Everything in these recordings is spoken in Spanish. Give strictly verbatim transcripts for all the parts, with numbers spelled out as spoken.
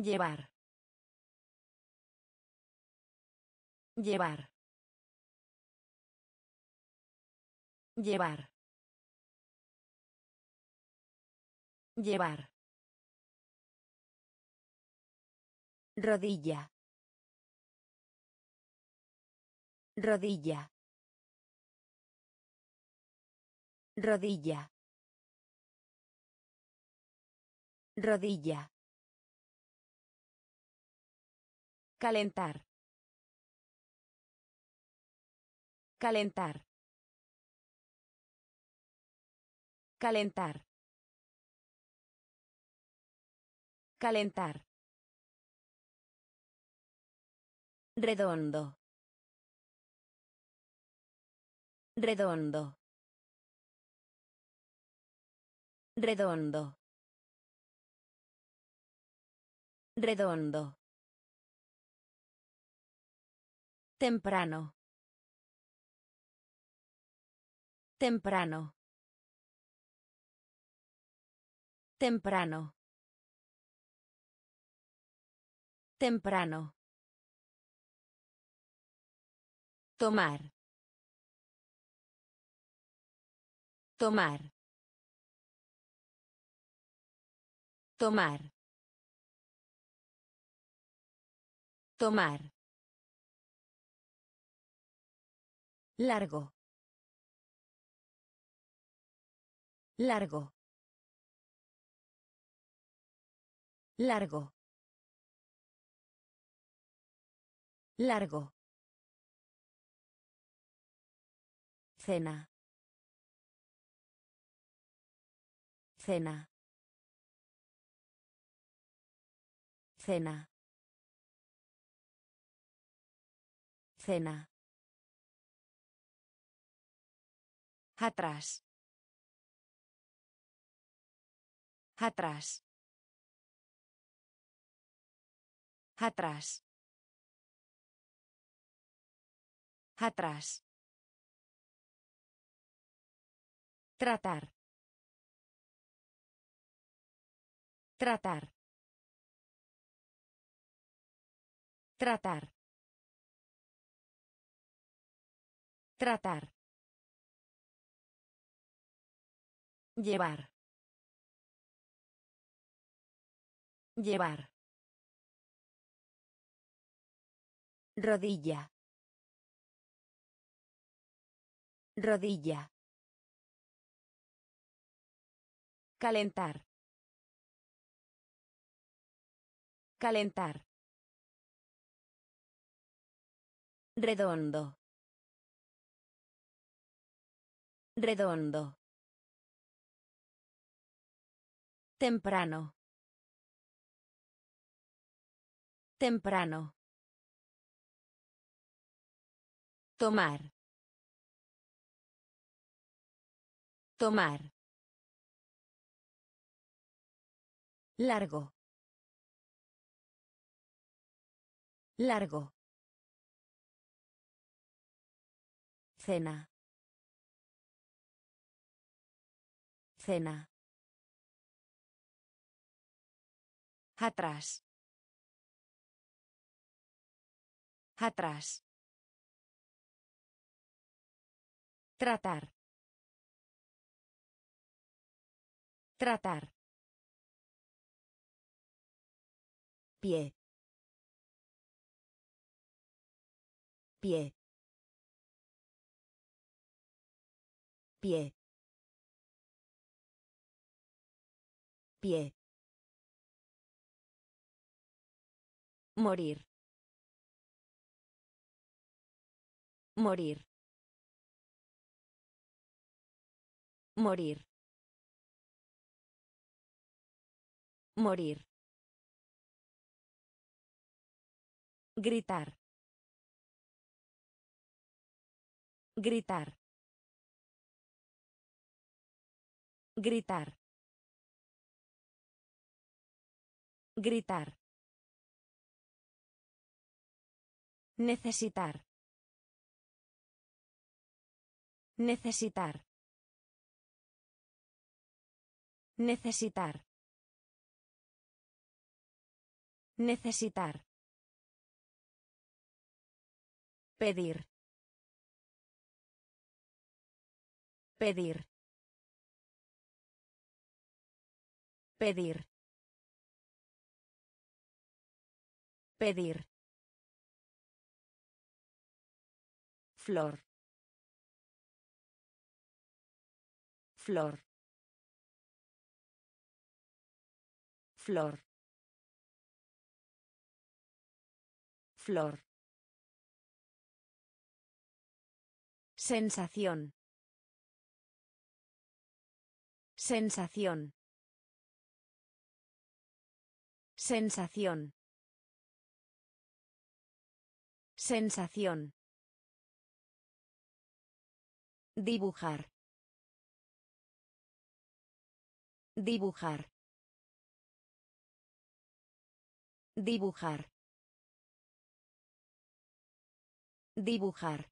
Llevar. Llevar. Llevar. Llevar. Rodilla. Rodilla. Rodilla. Rodilla. Calentar. Calentar. Calentar. Calentar. Redondo. Redondo. Redondo. Redondo. Temprano. Temprano. Temprano. Temprano. Tomar. Tomar. Tomar. Tomar. Largo. Largo. Largo. Largo. Cena. Cena. Cena. Cena. Atrás. Atrás. Atrás. Atrás. Tratar. Tratar. Tratar. Tratar. Llevar. Llevar. Rodilla. Rodilla. Calentar. Calentar. Redondo. Redondo. Temprano. Temprano. Tomar. Tomar. Largo. Largo. Cena. Cena. Atrás. Atrás. Tratar. Tratar. Pie. Pie. Pie. Pie. Morir. Morir. Morir. Morir. Gritar. Gritar. Gritar. Gritar. Necesitar. Necesitar. Necesitar. Necesitar. Pedir. Pedir. Pedir. Pedir. Flor. Flor. Flor. Flor. Sensación. Sensación. Sensación. Sensación. Dibujar. Dibujar. Dibujar. Dibujar.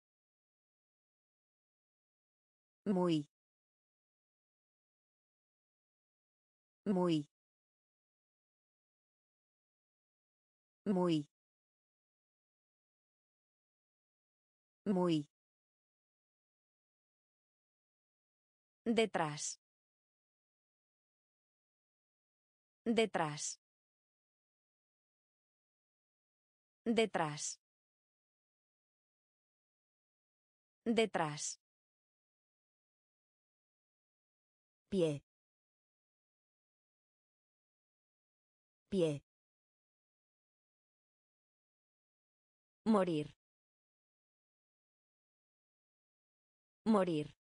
Muy. Muy. Muy. Muy. Detrás. Detrás. Detrás. Detrás. Pie. Pie. Morir. Morir.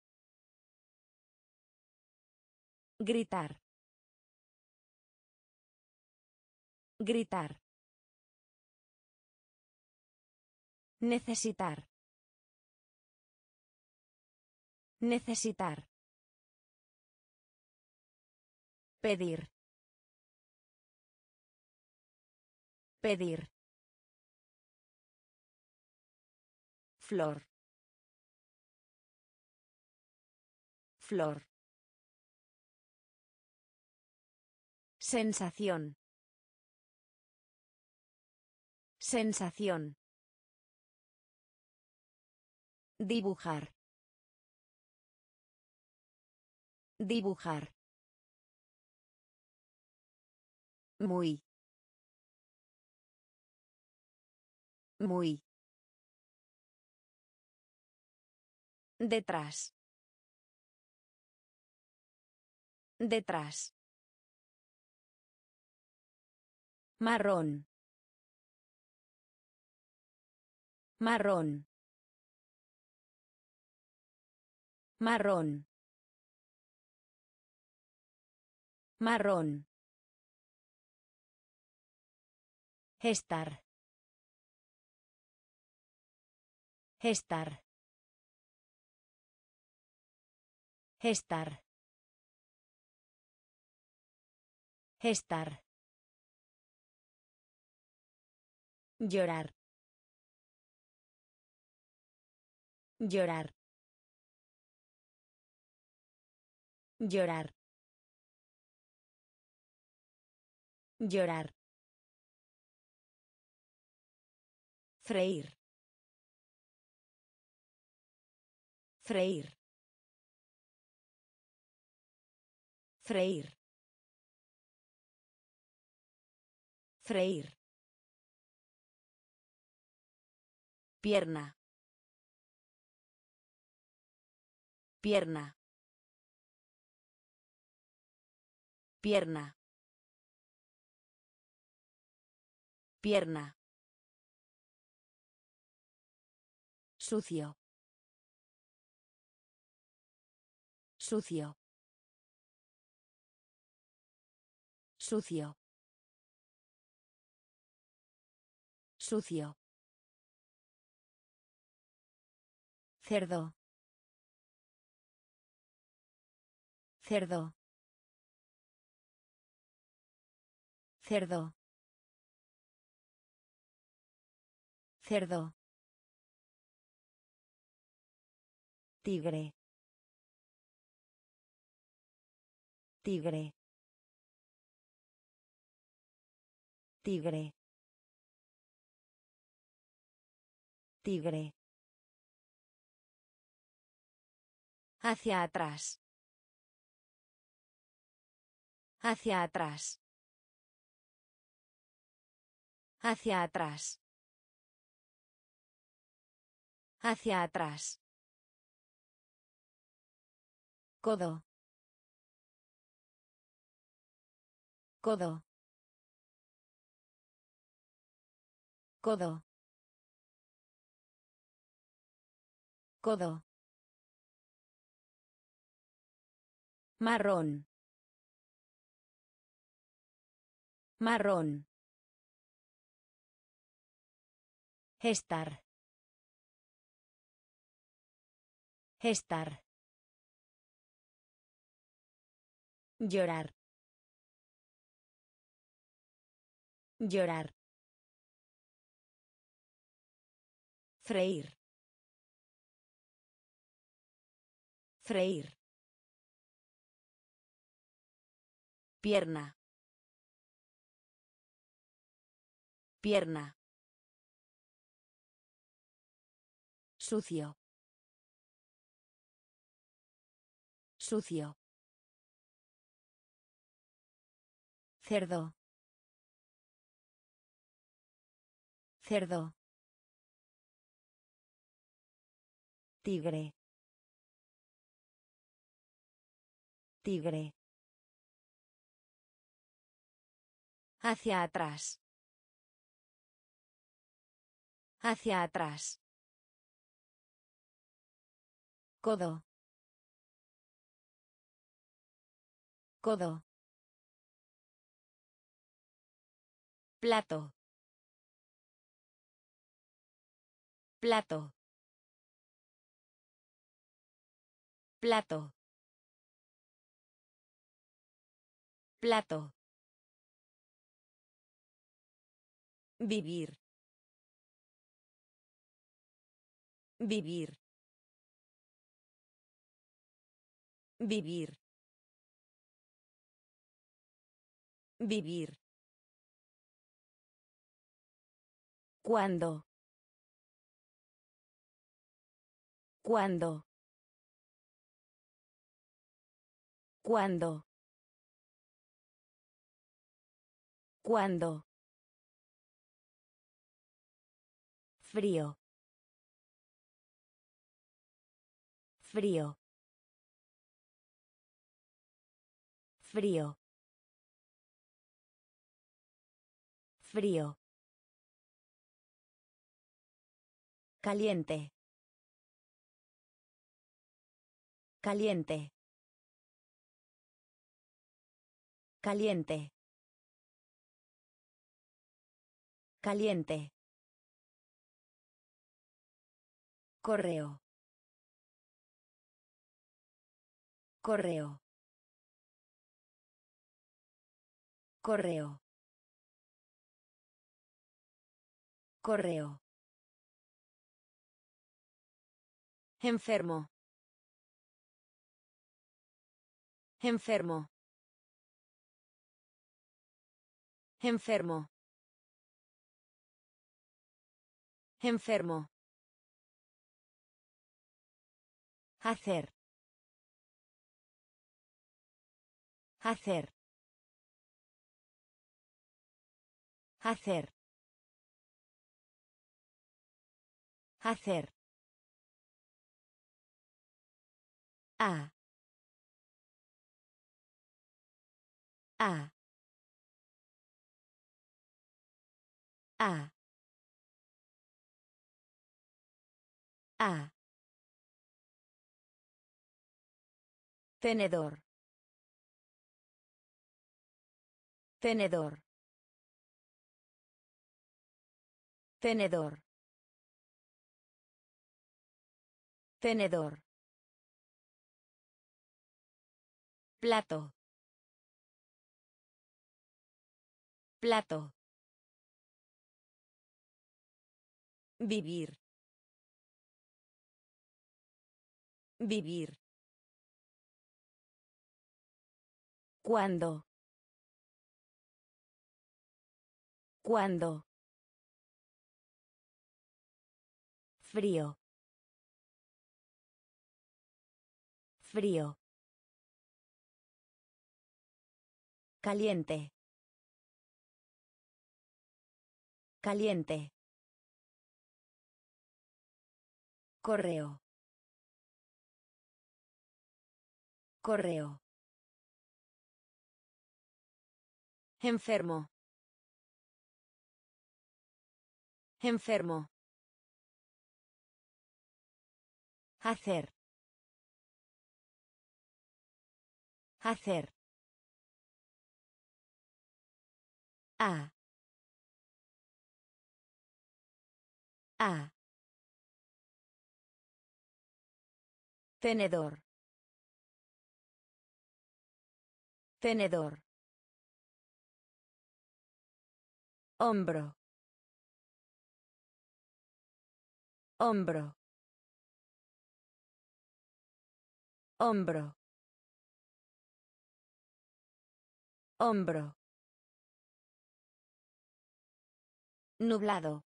Gritar. Gritar. Necesitar. Necesitar. Pedir. Pedir. Flor. Flor. Sensación. Sensación. Dibujar. Dibujar. Muy. Muy. Detrás. Detrás. Marrón. Marrón. Marrón. Marrón. Estar. Estar. Estar. Estar. Llorar. Llorar. Llorar. Llorar. Freír. Freír. Freír. Freír. Pierna. Pierna. Pierna. Pierna. Sucio. Sucio. Sucio. Sucio. Cerdo. Cerdo. Cerdo. Cerdo. Tigre. Tigre. Tigre. Tigre. Hacia atrás. Hacia atrás. Hacia atrás. Hacia atrás. Codo. Codo. Codo. Codo. Marrón. Marrón. Estar. Estar. Llorar. Llorar. Freír. Freír. Pierna. Pierna. Sucio. Sucio. Cerdo. Cerdo. Tigre. Tigre. Hacia atrás. Hacia atrás. Codo. Codo. Plato. Plato. Plato. Plato. Vivir. Vivir. Vivir. Vivir. ¿Cuándo? ¿Cuándo? ¿Cuándo? ¿Cuándo? Frío. Frío. Frío. Frío. Caliente. Caliente. Caliente. Caliente. Correo. Correo. Correo. Correo. Enfermo. Enfermo. Enfermo. Enfermo. Hacer. Hacer. Hacer. Hacer. A. A. A. A. Tenedor. Tenedor. Tenedor. Tenedor. Plato. Plato. Vivir. Vivir. ¿Cuándo? Cuando. Frío. Frío. Caliente. Caliente. Correo. Correo. Enfermo. Enfermo. Hacer. Hacer. A. A. Tenedor. Tenedor. Hombro. Hombro. Hombro. Hombro. Nublado.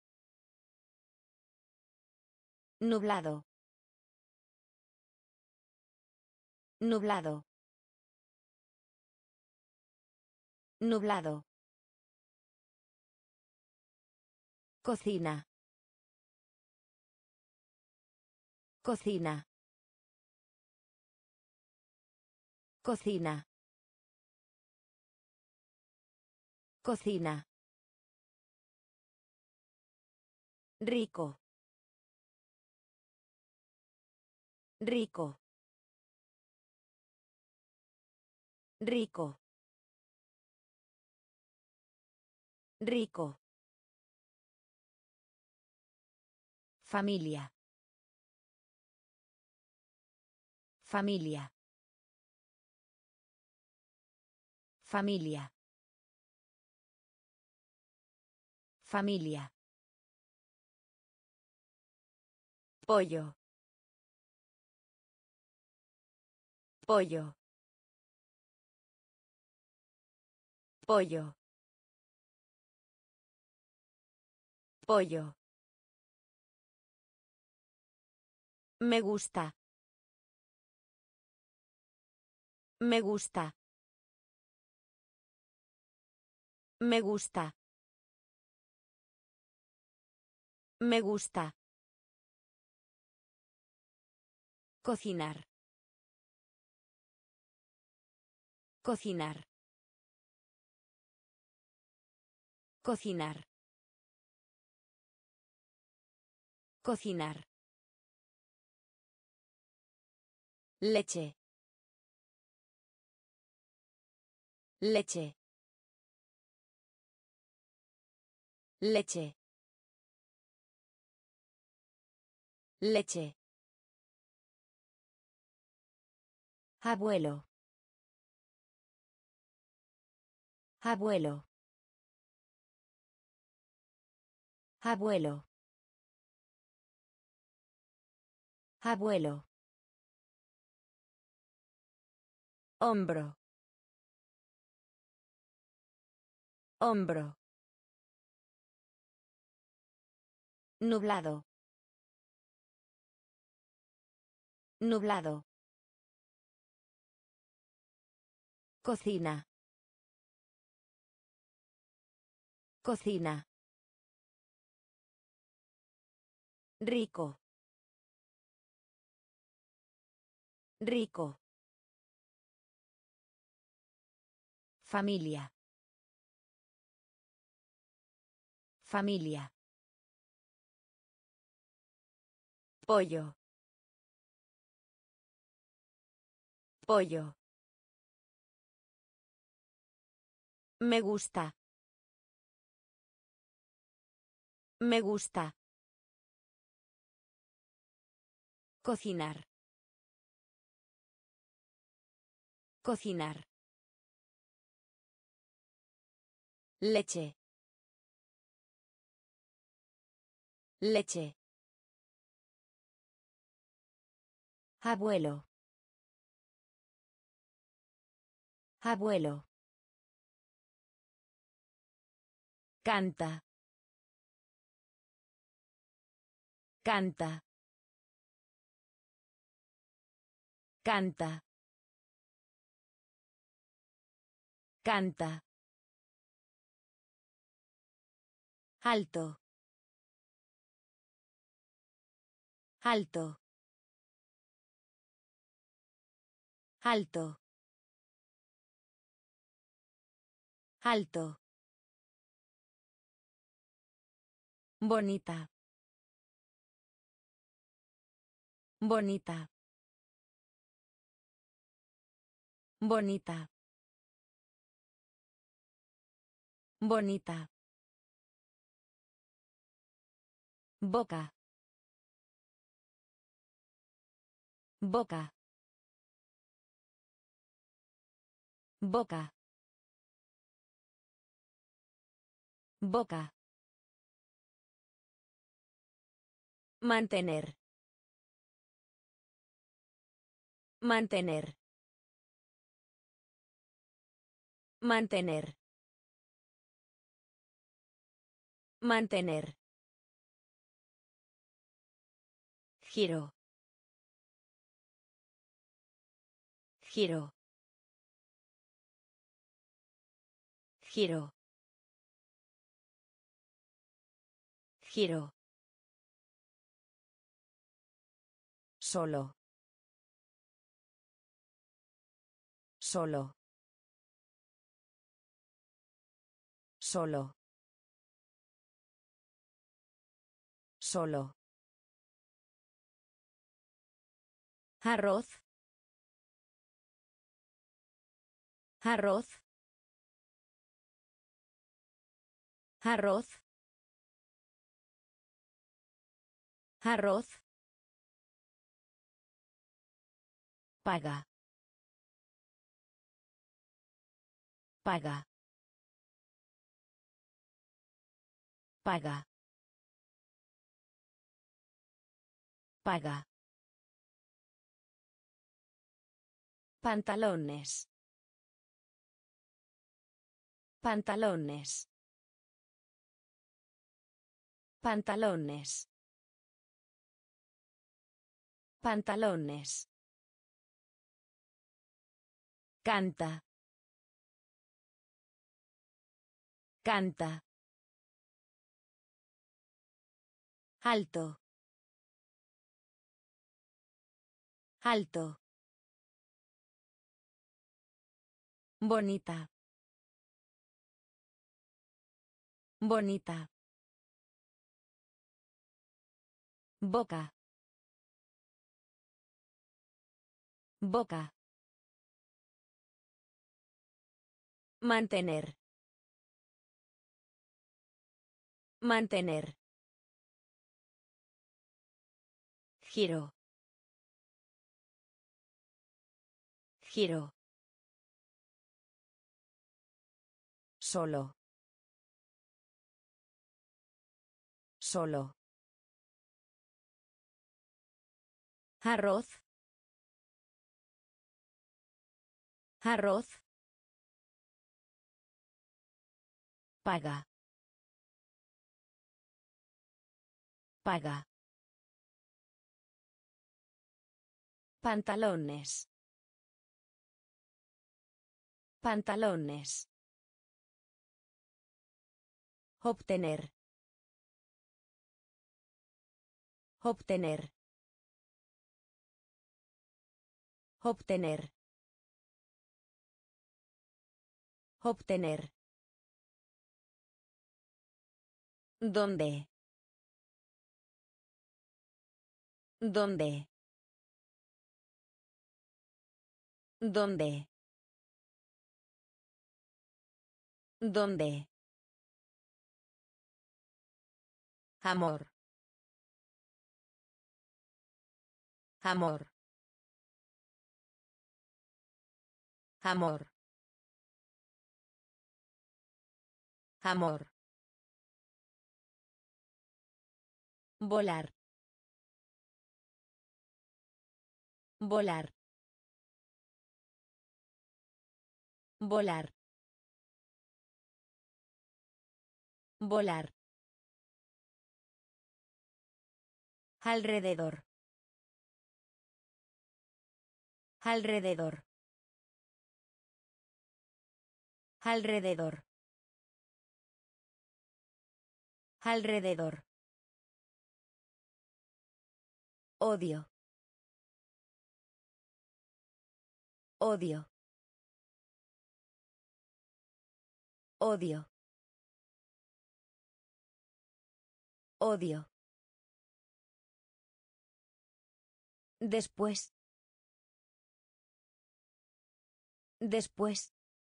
Nublado. Nublado. Nublado. Cocina. Cocina. Cocina. Cocina. Rico. Rico. Rico. Rico. Familia. Familia. Familia. Familia. Pollo. Pollo. Pollo. Pollo. Me gusta. Me gusta. Me gusta. Me gusta. Cocinar. Cocinar. Cocinar. Cocinar. Leche. Leche. Leche. Leche. Abuelo. Abuelo. Abuelo. Abuelo. Hombro. Hombro. Nublado. Nublado. Cocina. Cocina. Rico. Rico. Familia. Familia. Pollo. Pollo. Me gusta. Me gusta. Cocinar. Cocinar. Leche. Leche. Abuelo. Abuelo. Canta. Canta. Canta. Canta. Alto. Alto. Alto. Alto. Bonita. Bonita. Bonita. Bonita. Boca. Boca. Boca. Boca. Mantener. Mantener. Mantener. Mantener. Giro. Giro. Giro. Giro. Solo. Solo. Solo. Solo. Arroz. Arroz. Arroz. Arroz. Paga. Paga. Paga. Paga. Pantalones. Pantalones. Pantalones. Pantalones. Canta. Canta. Alto. Alto. Bonita. Bonita. Boca. Boca. Mantener. Mantener. Giro. Giro. Solo. Solo. Arroz. Arroz. Paga. Paga. Pantalones. Pantalones. Obtener. Obtener. Obtener. Obtener. ¿Dónde? ¿Dónde? ¿Dónde? ¿Dónde? Amor. Amor. Amor. Amor. Volar. Volar. Volar. Volar. Alrededor. Alrededor. Alrededor. Alrededor. Odio. Odio. Odio. Odio. Después. Después.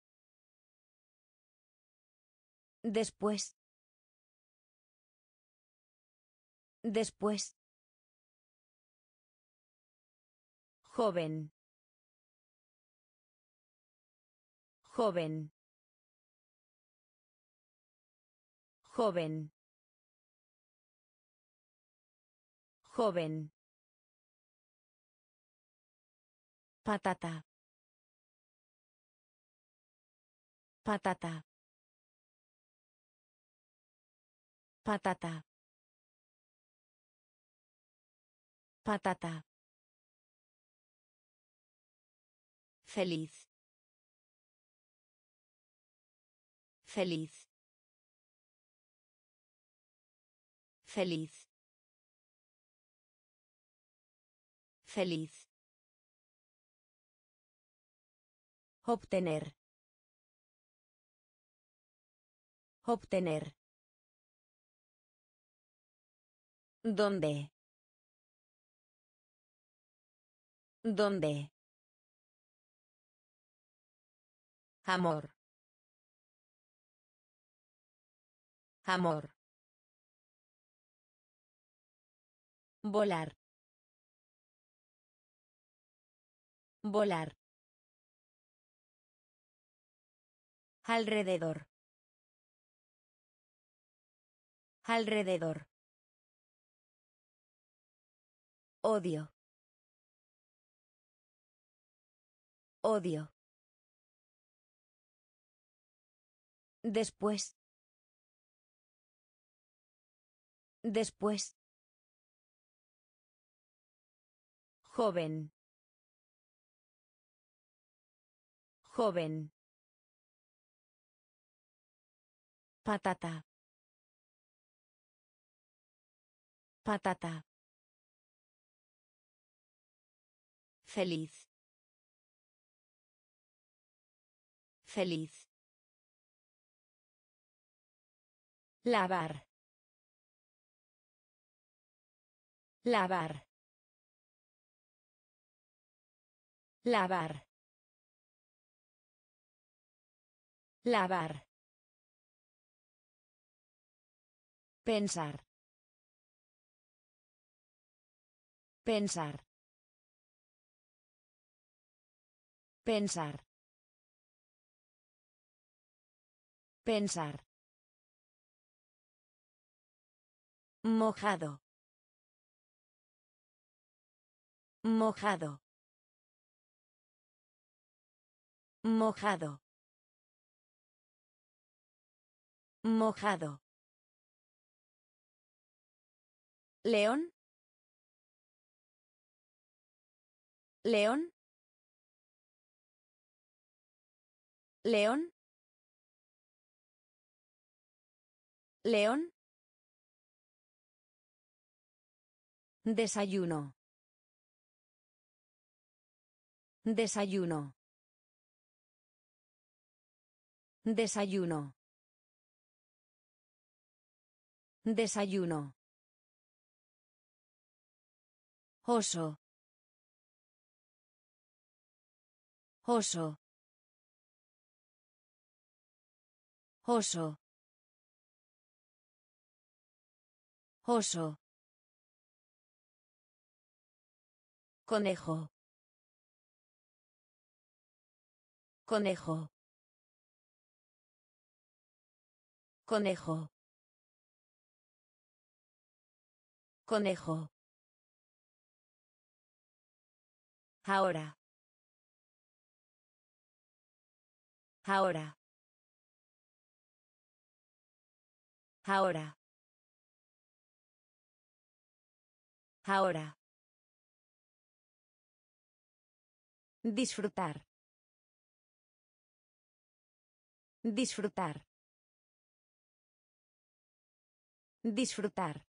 Después. Después. Joven. Joven. Joven. Joven. Patata. Patata. Patata. Patata. Feliz. Feliz. Feliz. Feliz. Obtener. Obtener. ¿Dónde? ¿Dónde? Amor. Amor. Volar. Volar. Alrededor. Alrededor. Odio. Odio. Después. Después. Joven. Joven. Patata. Patata. Feliz. Feliz. Lavar. Lavar. Lavar. Lavar. Pensar. Pensar. Pensar. Pensar. Mojado. Mojado. Mojado. Mojado. León. León. León. León. Desayuno. Desayuno. Desayuno. Desayuno. Oso. Oso. Oso. Oso. Conejo. Conejo. Conejo. Conejo. Ahora. Ahora. Ahora. Ahora. Disfrutar. Disfrutar. Disfrutar.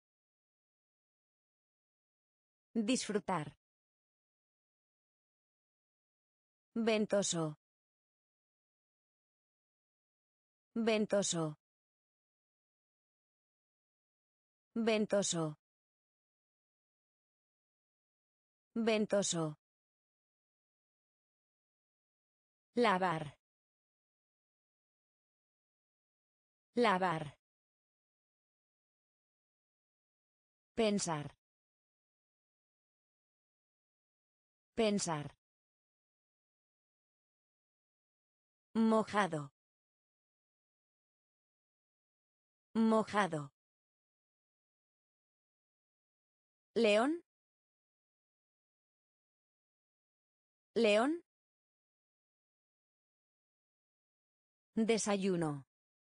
Disfrutar. Ventoso. Ventoso. Ventoso. Ventoso. Lavar. Lavar. Pensar. Pensar. Mojado. Mojado. León. León. Desayuno.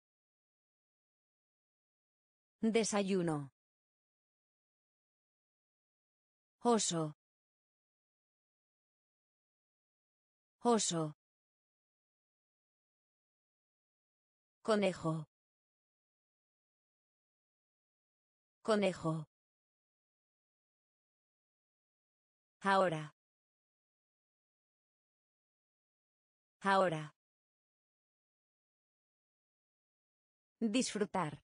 Desayuno. Oso. Oso. Conejo. Conejo. Ahora. Ahora. Disfrutar.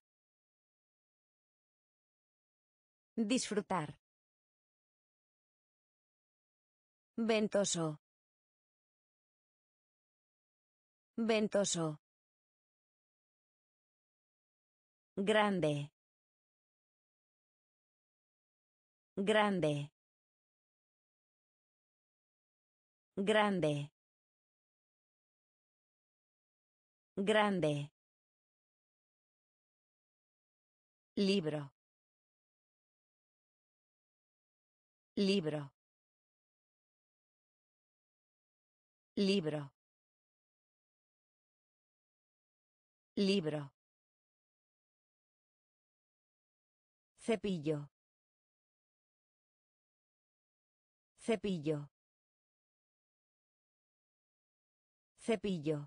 Disfrutar. Ventoso. Ventoso. Grande. Grande. Grande. Grande. Libro. Libro. Libro. Libro. Cepillo. Cepillo. Cepillo.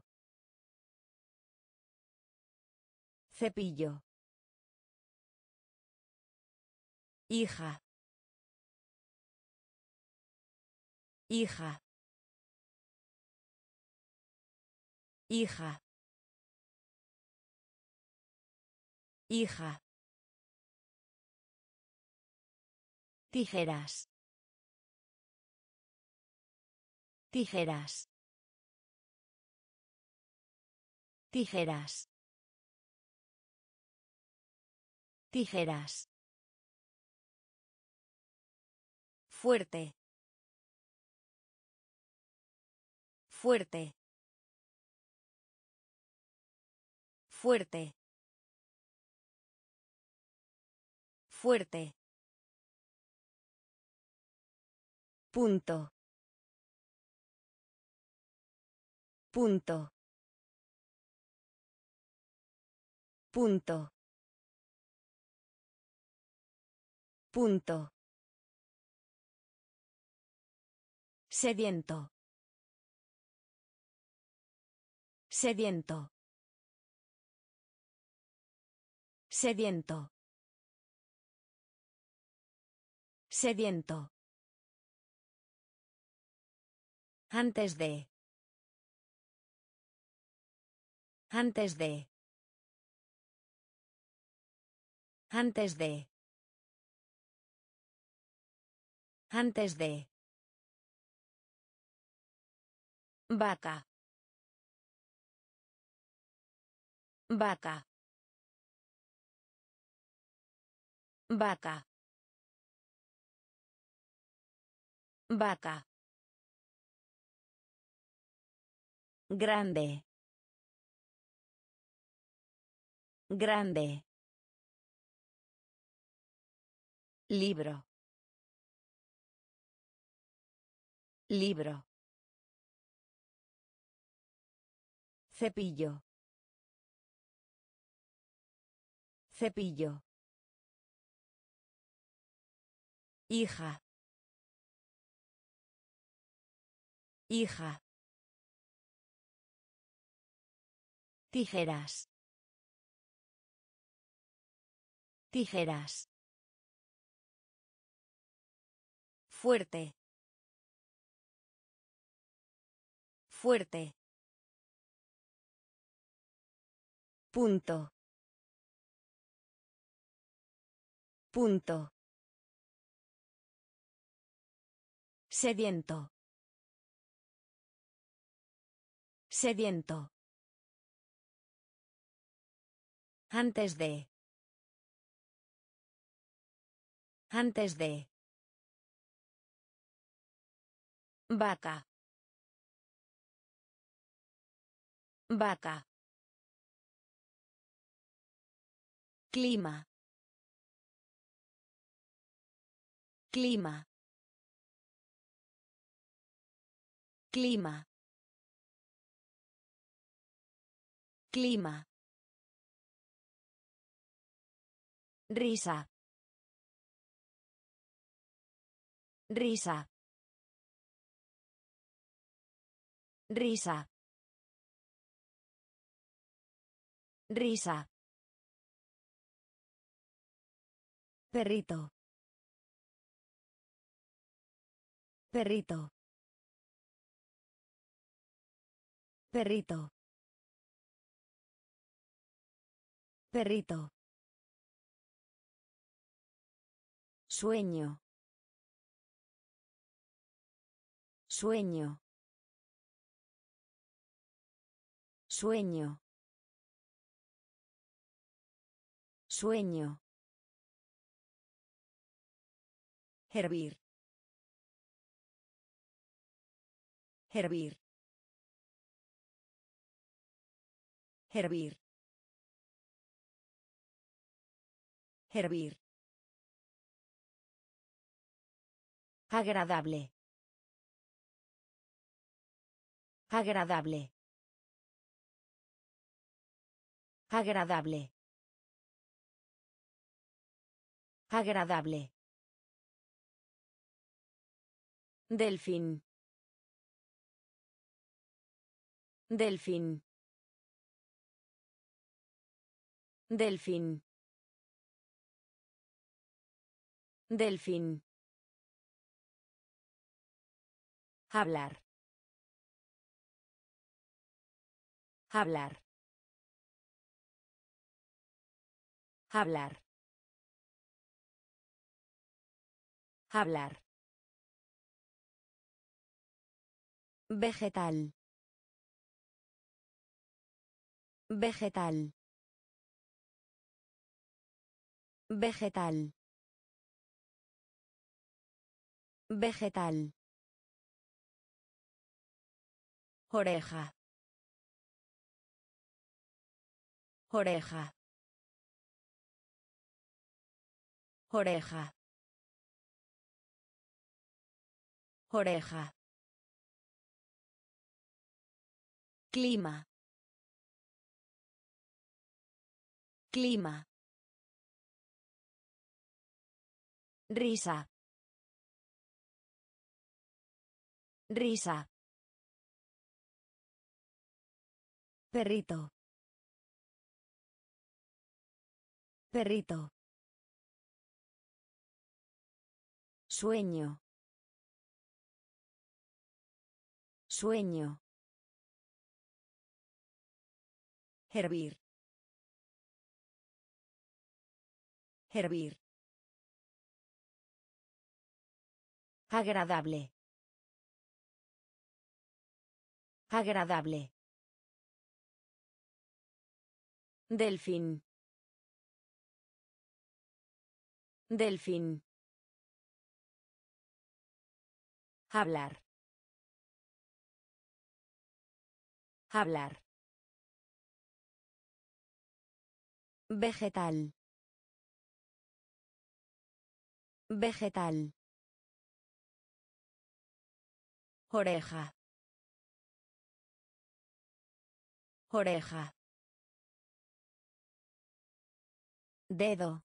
Cepillo. Hija. Hija. Hija. Hija. Tijeras. Tijeras. Tijeras. Tijeras. Fuerte. Fuerte. Fuerte. Fuerte. Punto. Punto. Punto. Punto. Sediento. Sediento. Sediento. Sediento. Antes de. Antes de. Antes de. Antes de. Vaca. Vaca. Vaca. Vaca. Grande. Grande. Libro. Libro. Cepillo. Cepillo. Hija. Hija. Tijeras. Tijeras. Fuerte. Fuerte. Punto. Punto. Sediento. Sediento. Antes de. Antes de. Vaca. Vaca. Clima. Clima. Clima. Clima. Risa. Risa. Risa. Risa. Perrito. Perrito. Perrito. Perrito. Sueño. Sueño. Sueño. Sueño. Hervir. Hervir. Hervir. Hervir. Agradable. Agradable. Agradable. Agradable. Delfín. Delfín. Delfín. Delfín. Hablar. Hablar. Hablar. Hablar. Vegetal. Vegetal. Vegetal. Vegetal. Oreja. Oreja. Oreja. Oreja. Clima. Clima. Risa. Risa. Perrito. Perrito. Sueño. Sueño. Hervir. Hervir. Agradable. Agradable. Delfín. Delfín. Hablar. Hablar. Vegetal. Vegetal. Oreja. Oreja. Dedo.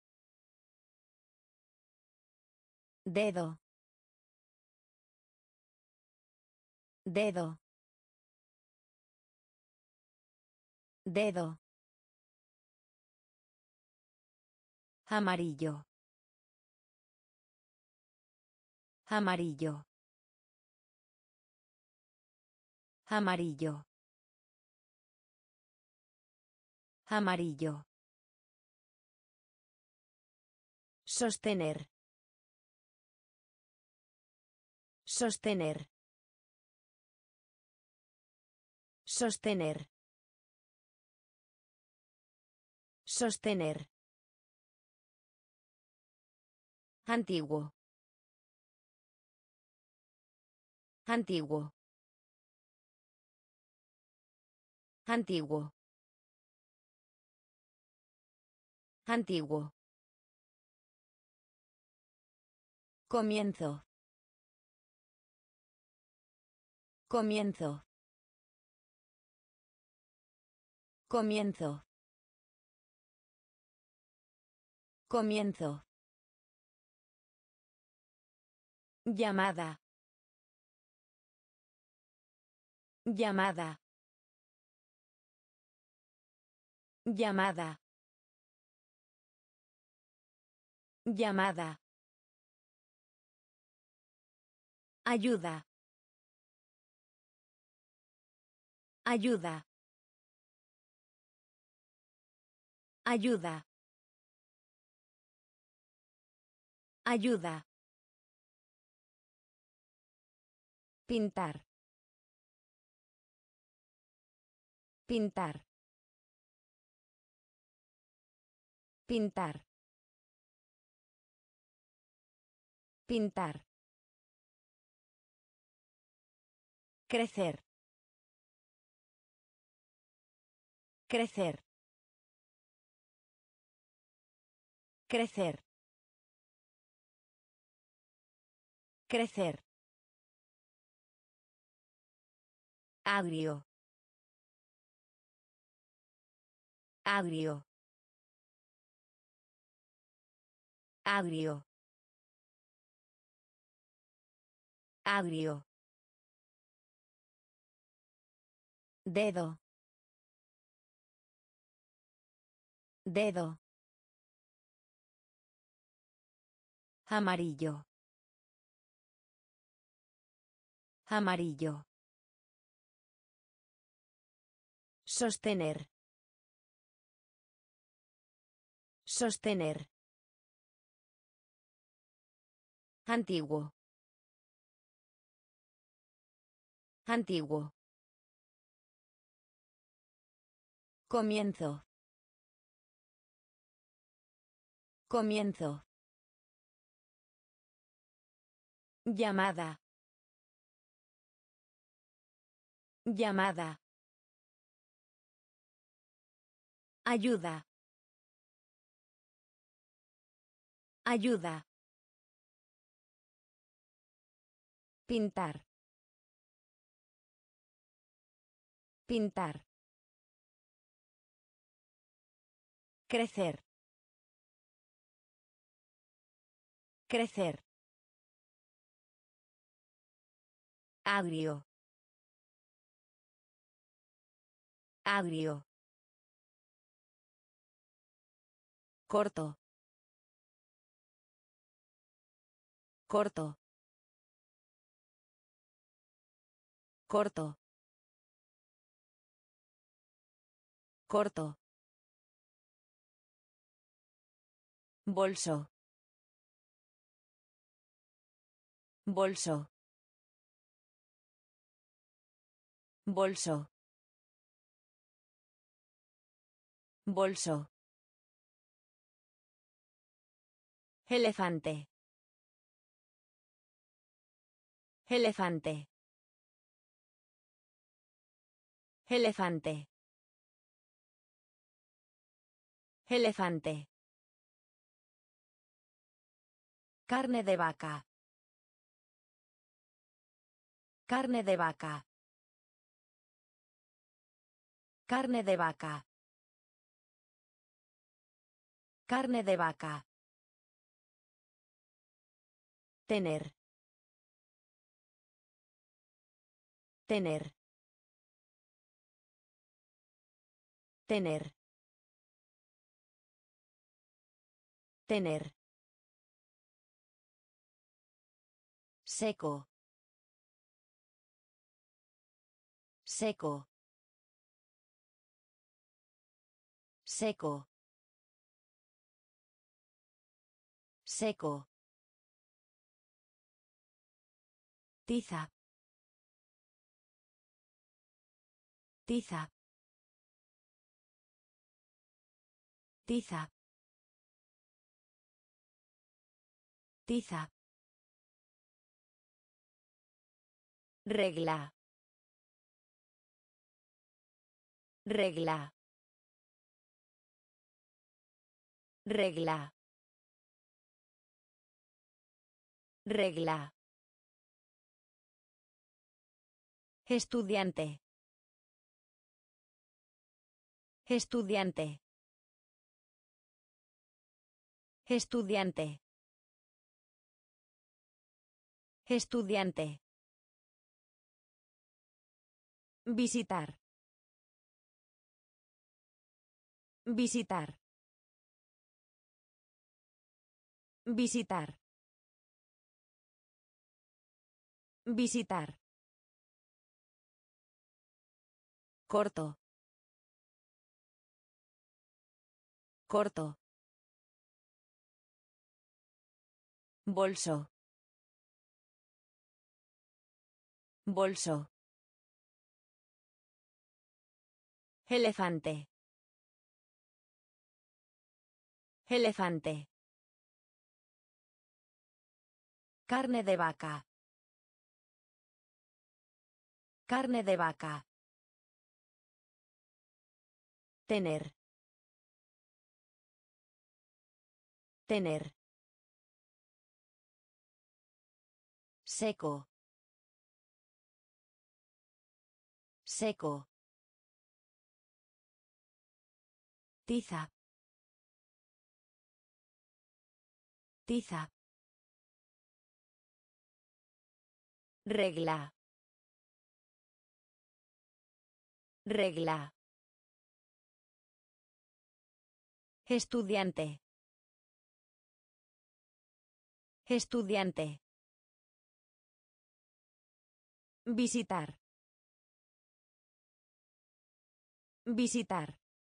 Dedo. Dedo. Dedo. Amarillo. Amarillo. Amarillo. Amarillo. Sostener. Sostener. Sostener. Sostener. Antiguo. Antiguo. Antiguo. Antiguo. Comienzo. Comienzo. Comienzo. Comienzo. Llamada. Llamada. Llamada. Llamada. Ayuda. Ayuda. Ayuda. Ayuda. Pintar. Pintar. Pintar. Pintar. Crecer. Crecer. Crecer. Crecer. Agrio. Agrio. Agrio. Agrio. Dedo. Dedo. Amarillo. Amarillo. Sostener. Sostener. Antiguo. Antiguo. Comienzo. Comienzo. Llamada. Llamada. Ayuda. Ayuda. Pintar. Pintar. Crecer. Crecer. Agrio. Agrio. Corto. Corto. Corto. Corto. Bolso. Bolso. Bolso. Bolso. Elefante. Elefante. Elefante. Elefante. Carne de vaca. Carne de vaca. Carne de vaca. Carne de vaca. Tener. Tener. Tener. Tener. Seco. Seco. Seco. Seco. Tiza. Tiza. Tiza. Tiza. Regla. Regla. Regla. Regla. Estudiante. Estudiante. Estudiante. Estudiante. Visitar. Visitar. Visitar. Visitar. Corto. Corto. Bolso. Bolso. Elefante. Elefante. Carne de vaca. Carne de vaca. Tener. Tener. Seco. Seco. Tiza. Tiza. Regla. Regla. Estudiante. Estudiante. Visitar. Visitar.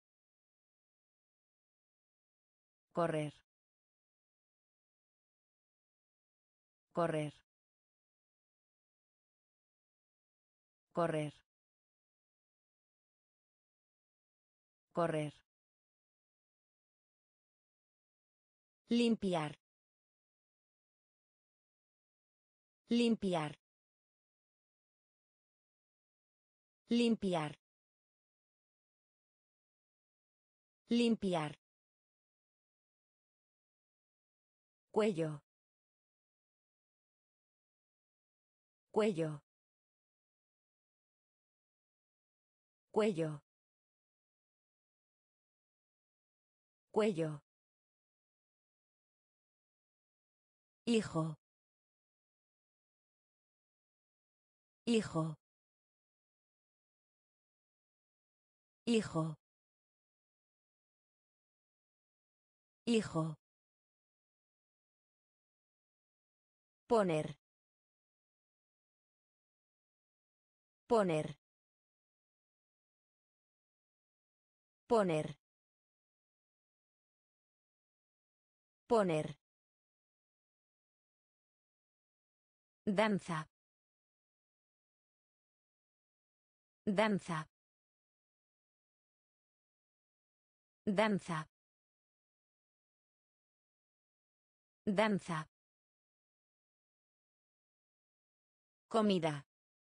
Correr. Correr. Correr. Correr. Limpiar. Limpiar. Limpiar. Limpiar. Cuello. Cuello. Cuello. Cuello. Hijo. Hijo. Hijo. Hijo. Poner. Poner. Poner. Poner. Danza. Danza. Danza. Danza. Comida.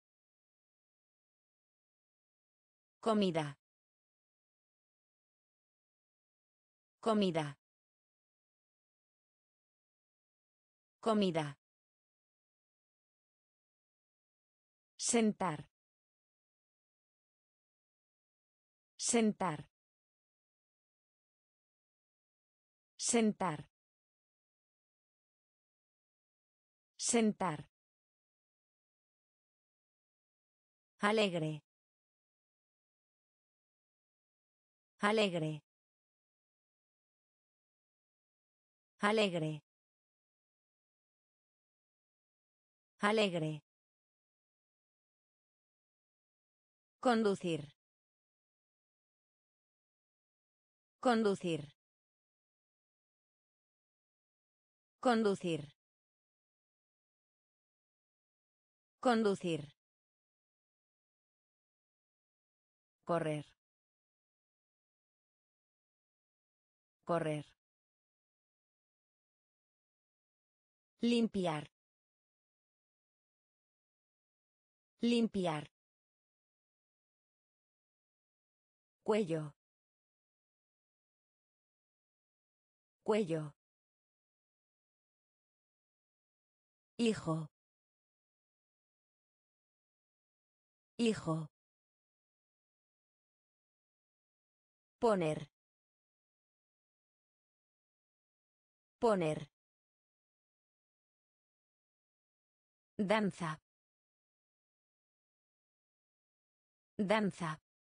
Comida. Comida. Comida. Sentar. Sentar. Sentar. Sentar. Alegre. Alegre. Alegre. Alegre. Conducir. Conducir. Conducir. Conducir. Correr. Correr. Limpiar. Limpiar. Cuello. Cuello. Hijo. Hijo. Poner. Poner. Danza. Danza.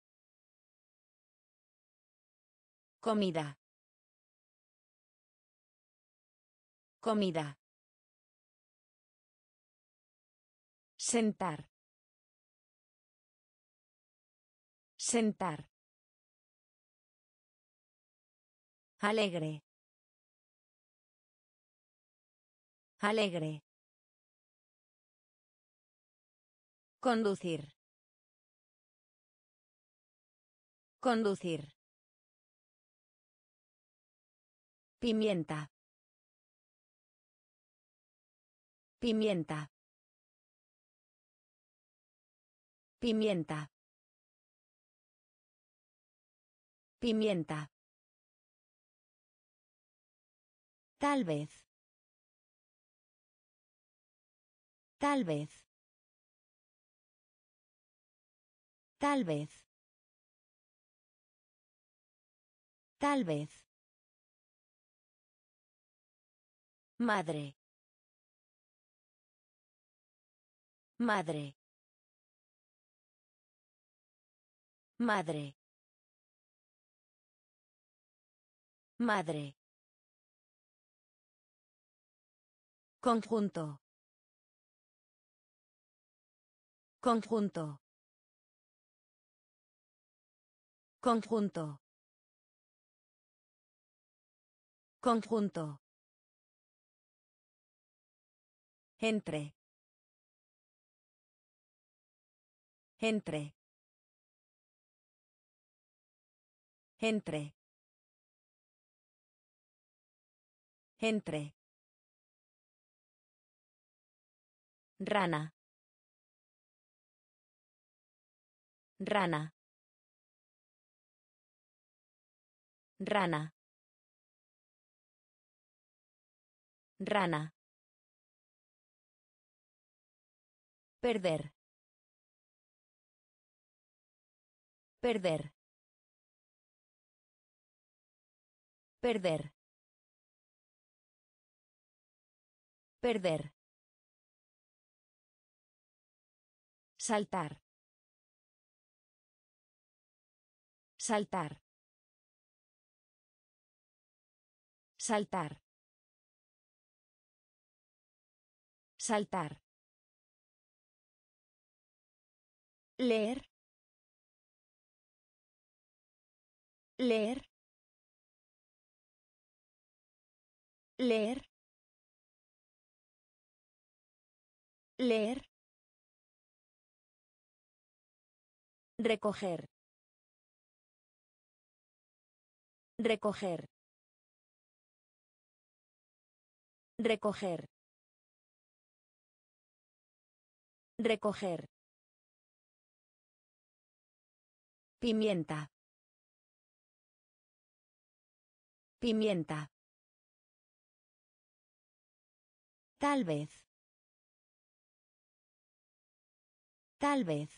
Comida. Comida. Sentar. Sentar. Alegre. Alegre. Conducir. Conducir. Pimienta. Pimienta. Pimienta. Pimienta. Tal vez. Tal vez. Tal vez. Tal vez. Madre. Madre. Madre. Madre. Conjunto. Conjunto. Conjunto. Conjunto. Entre. Entre. Entre. Entre. Rana. Rana. Rana. Rana. Perder. Perder. Perder. Perder. Saltar. Saltar. Saltar. Saltar. Leer. Leer. Leer. Leer. Recoger. Recoger. Recoger. Recoger. Pimienta. Pimienta. Tal vez. Tal vez.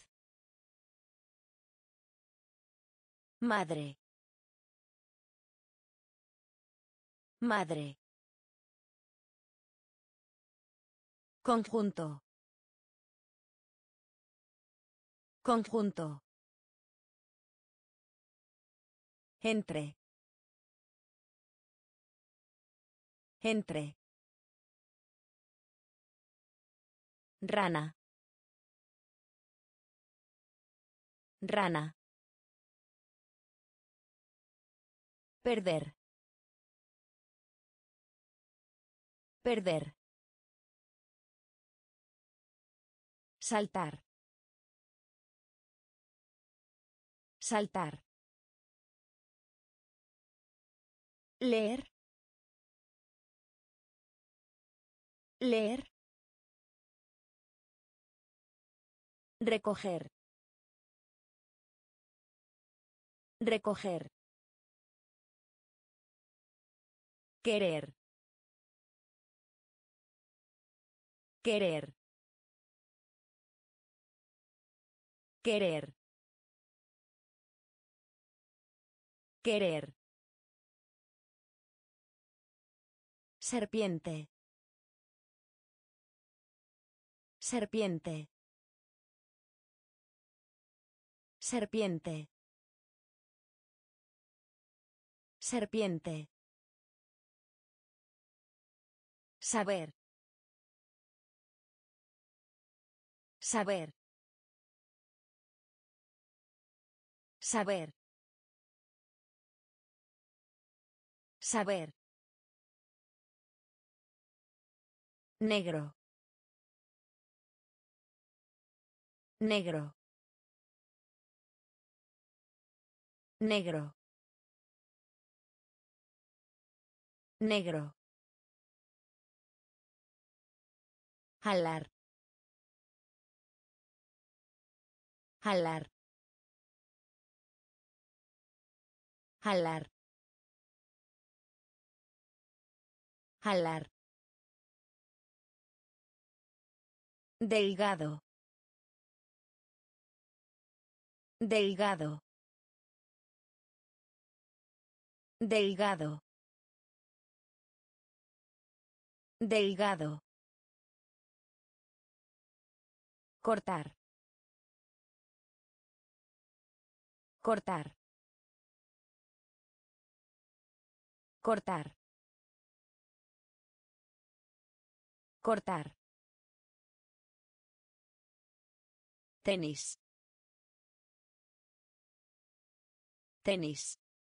Madre. Madre. Conjunto. Conjunto. Entre. Entre. Rana. Rana. Perder. Perder. Saltar. Saltar. Leer. Leer. Recoger. Recoger. Querer. Querer. Querer. Querer. Serpiente. Serpiente. Serpiente. Serpiente. Saber. Saber. Saber. Saber. Negro. Negro. Negro. Negro. Jalar. Jalar. Jalar. Jalar. Delgado. Delgado. Delgado. Delgado. Cortar. Cortar. Cortar. Cortar. Tenis. Tenis.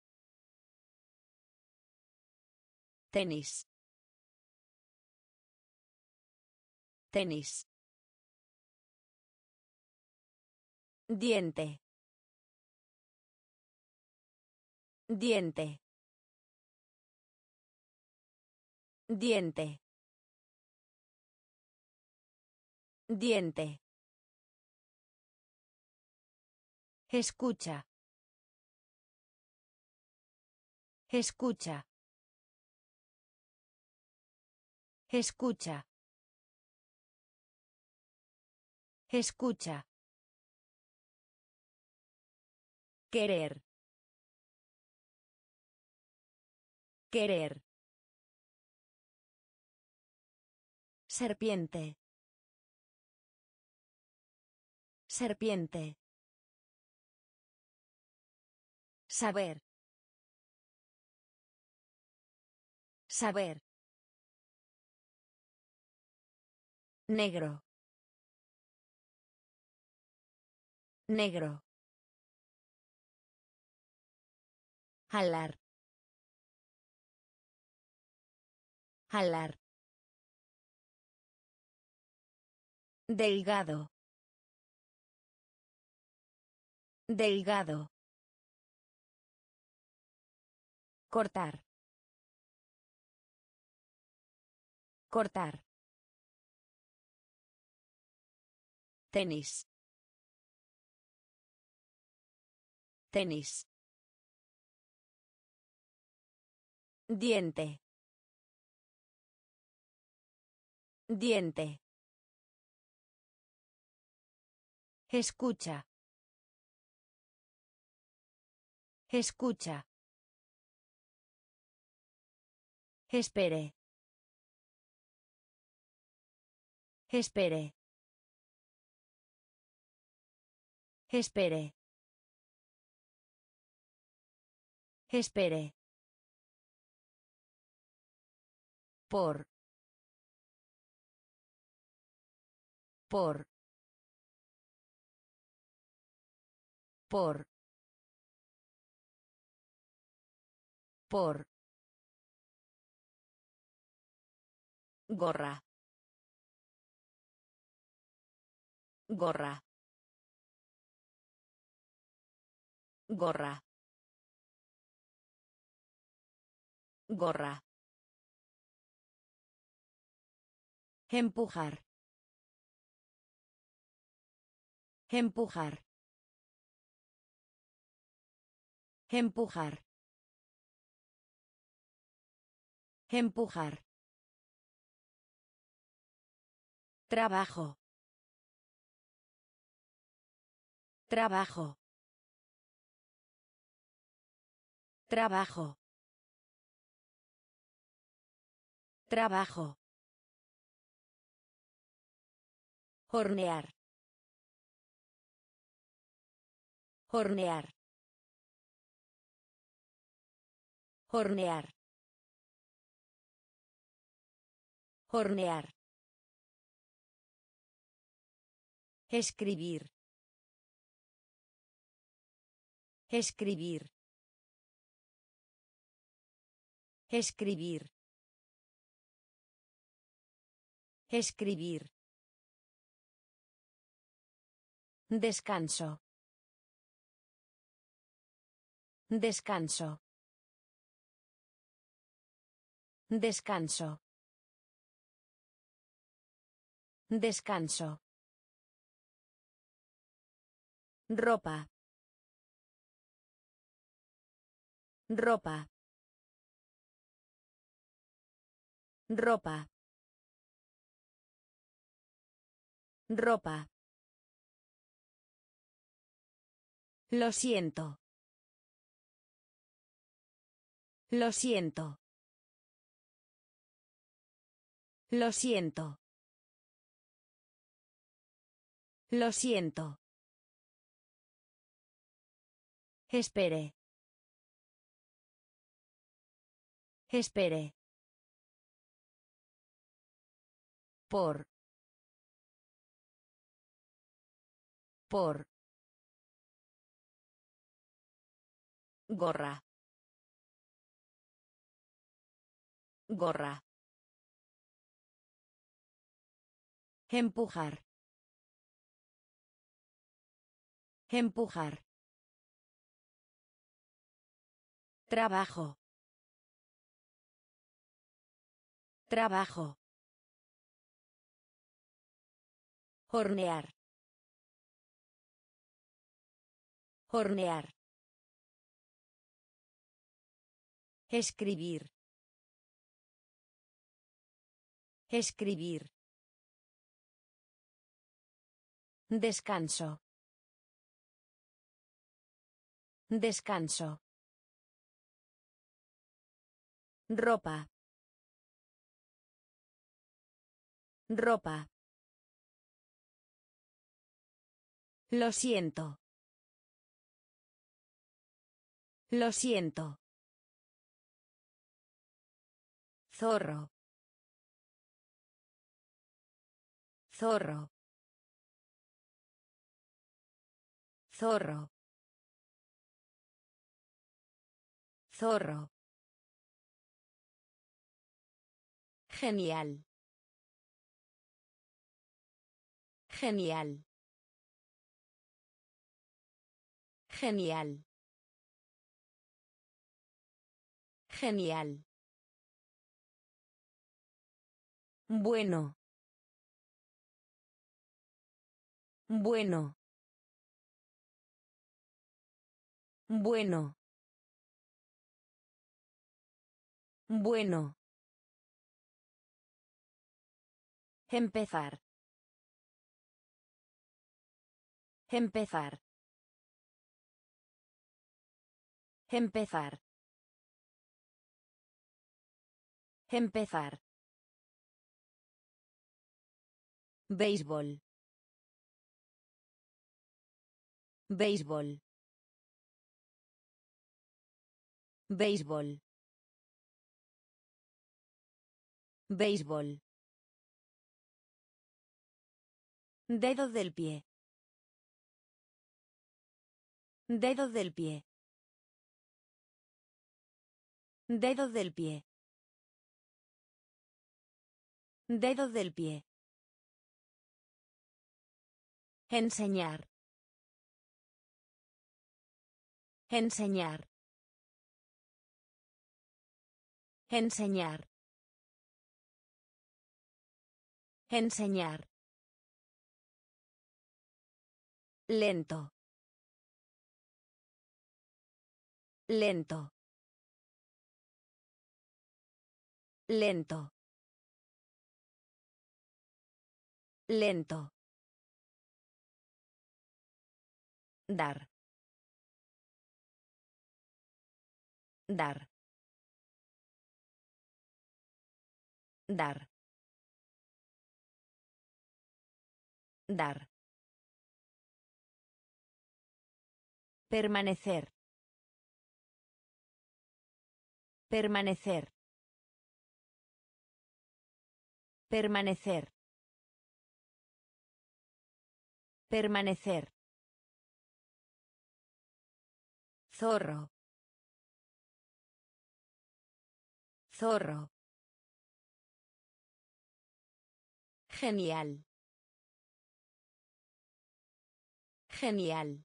Tenis. Tenis. Diente. Diente. Diente. Diente. Escucha. Escucha. Escucha. Escucha. Querer. Querer. Serpiente. Serpiente. Saber. Saber. Negro. Negro. Jalar. Jalar. Delgado. Delgado. Cortar. Cortar. Tenis. Tenis. Diente. Diente. Escucha. Escucha. Espere. Espere. Espere. Espere. Por. Por. Por. Por. Gorra. Gorra. Gorra. Gorra. Empujar. Empujar. Empujar. Empujar. Trabajo. Trabajo. Trabajo. Trabajo. Hornear. Hornear. Hornear. Hornear. Escribir. Escribir. Escribir. Escribir. Descanso. Descanso. Descanso. Descanso. Ropa. Ropa. Ropa. Ropa. Lo siento. Lo siento. Lo siento. Lo siento. Espere. Espere. Por. Por. Gorra. Gorra. Empujar. Empujar. Trabajo. Trabajo. Hornear. Hornear. Escribir. Escribir. Descanso. Descanso. Ropa. Ropa. Lo siento. Lo siento. Zorro. Zorro. Zorro. Zorro. Genial. Genial. Genial. Genial. Bueno. Bueno. Bueno. Bueno. Empezar. Empezar. Empezar. Empezar. Béisbol. Béisbol. Béisbol. Béisbol. Dedo del pie. Dedo del pie. Dedo del pie. Dedo del pie. Enseñar. Enseñar. Enseñar. Enseñar. Lento. Lento. Lento. Lento. Dar. Dar. Dar. Dar. Permanecer. Permanecer. Permanecer. Permanecer. Zorro. Zorro. Genial. Genial.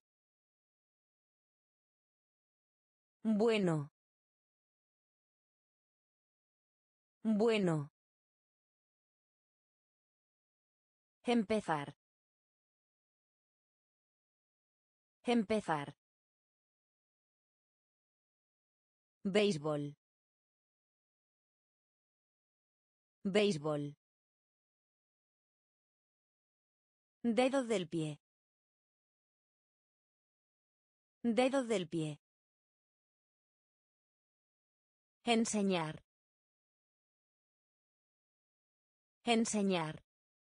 Bueno. Bueno. Empezar. Empezar. Béisbol. Béisbol. Dedo del pie. Dedo del pie. Enseñar. Enseñar.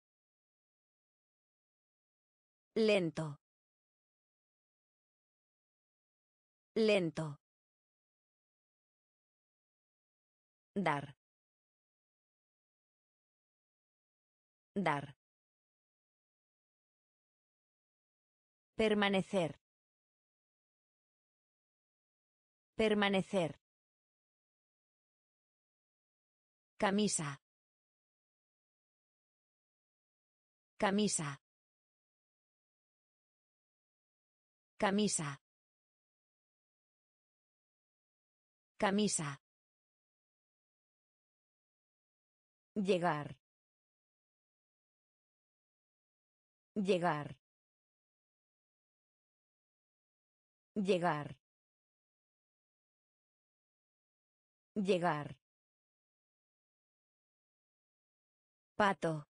Lento. Lento. Dar. Dar. Permanecer. Permanecer. Camisa. Camisa. Camisa. Camisa. Llegar. Llegar. Llegar. Llegar. Pato.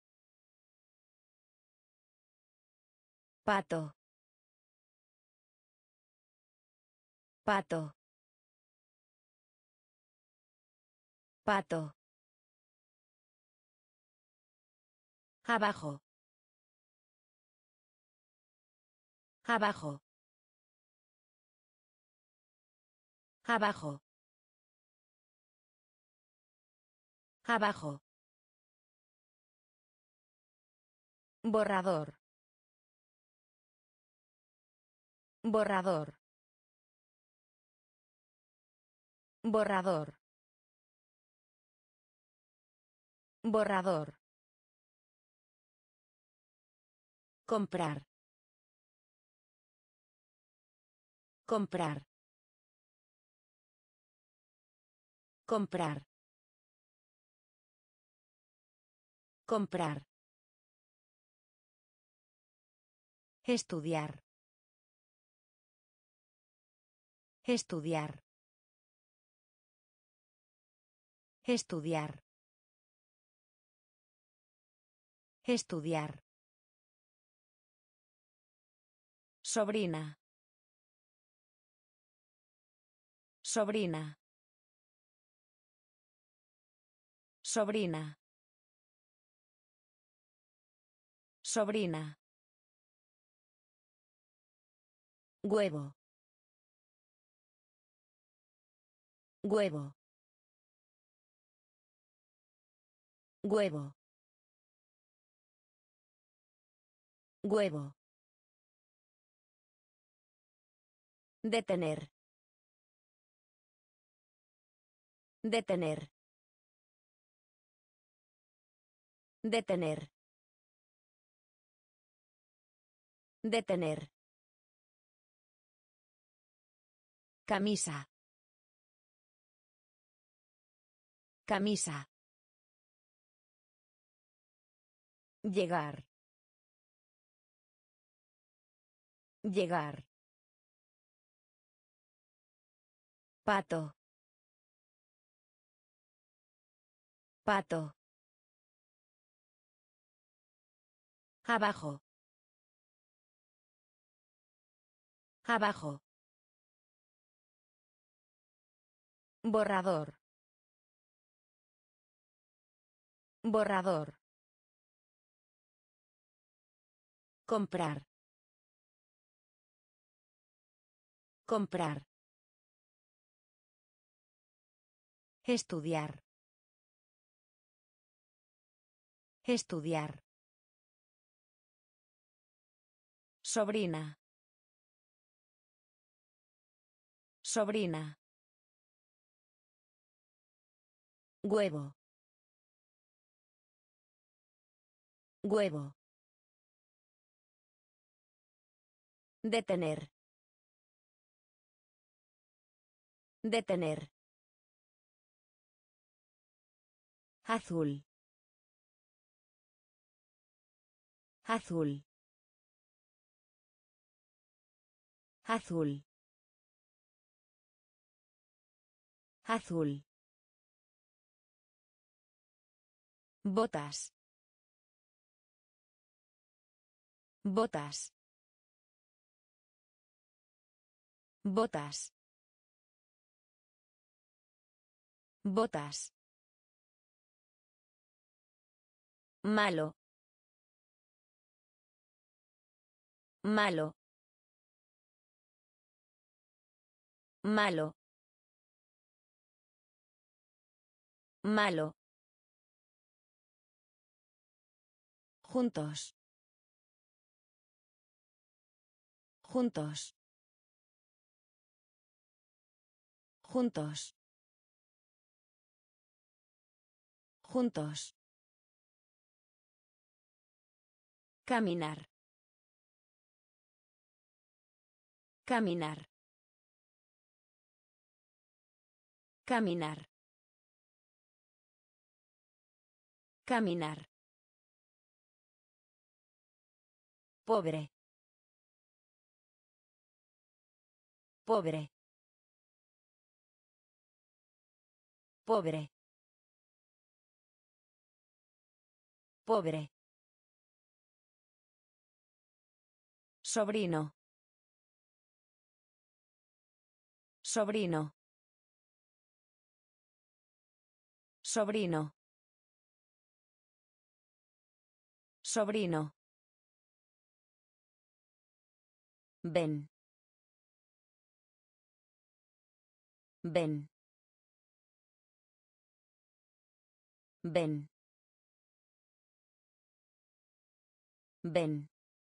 Pato. Pato. Pato. Abajo. Abajo. Abajo. Abajo. Borrador. Borrador. Borrador. Borrador. Comprar. Comprar. Comprar. Comprar. Estudiar. Estudiar. Estudiar. Estudiar. Sobrina. Sobrina. Sobrina. Sobrina. Huevo. Huevo. Huevo. Huevo. Detener. Detener. Detener. Detener. Camisa. Camisa. Llegar. Llegar. Pato. Pato. Abajo. Abajo. Borrador. Borrador. Comprar. Comprar. Estudiar. Estudiar. Sobrina. Sobrina. Huevo. Huevo. Detener. Detener. Azul. Azul. Azul. Azul. Botas. Botas. Botas. Botas. Malo. Malo. Malo. Malo. Juntos. Juntos. Juntos. Juntos. Caminar. Caminar. Caminar. Caminar. Pobre. Pobre. Pobre. Pobre. Sobrino. Sobrino. Sobrino. Sobrino. Ven. Ven. Ven. Ven.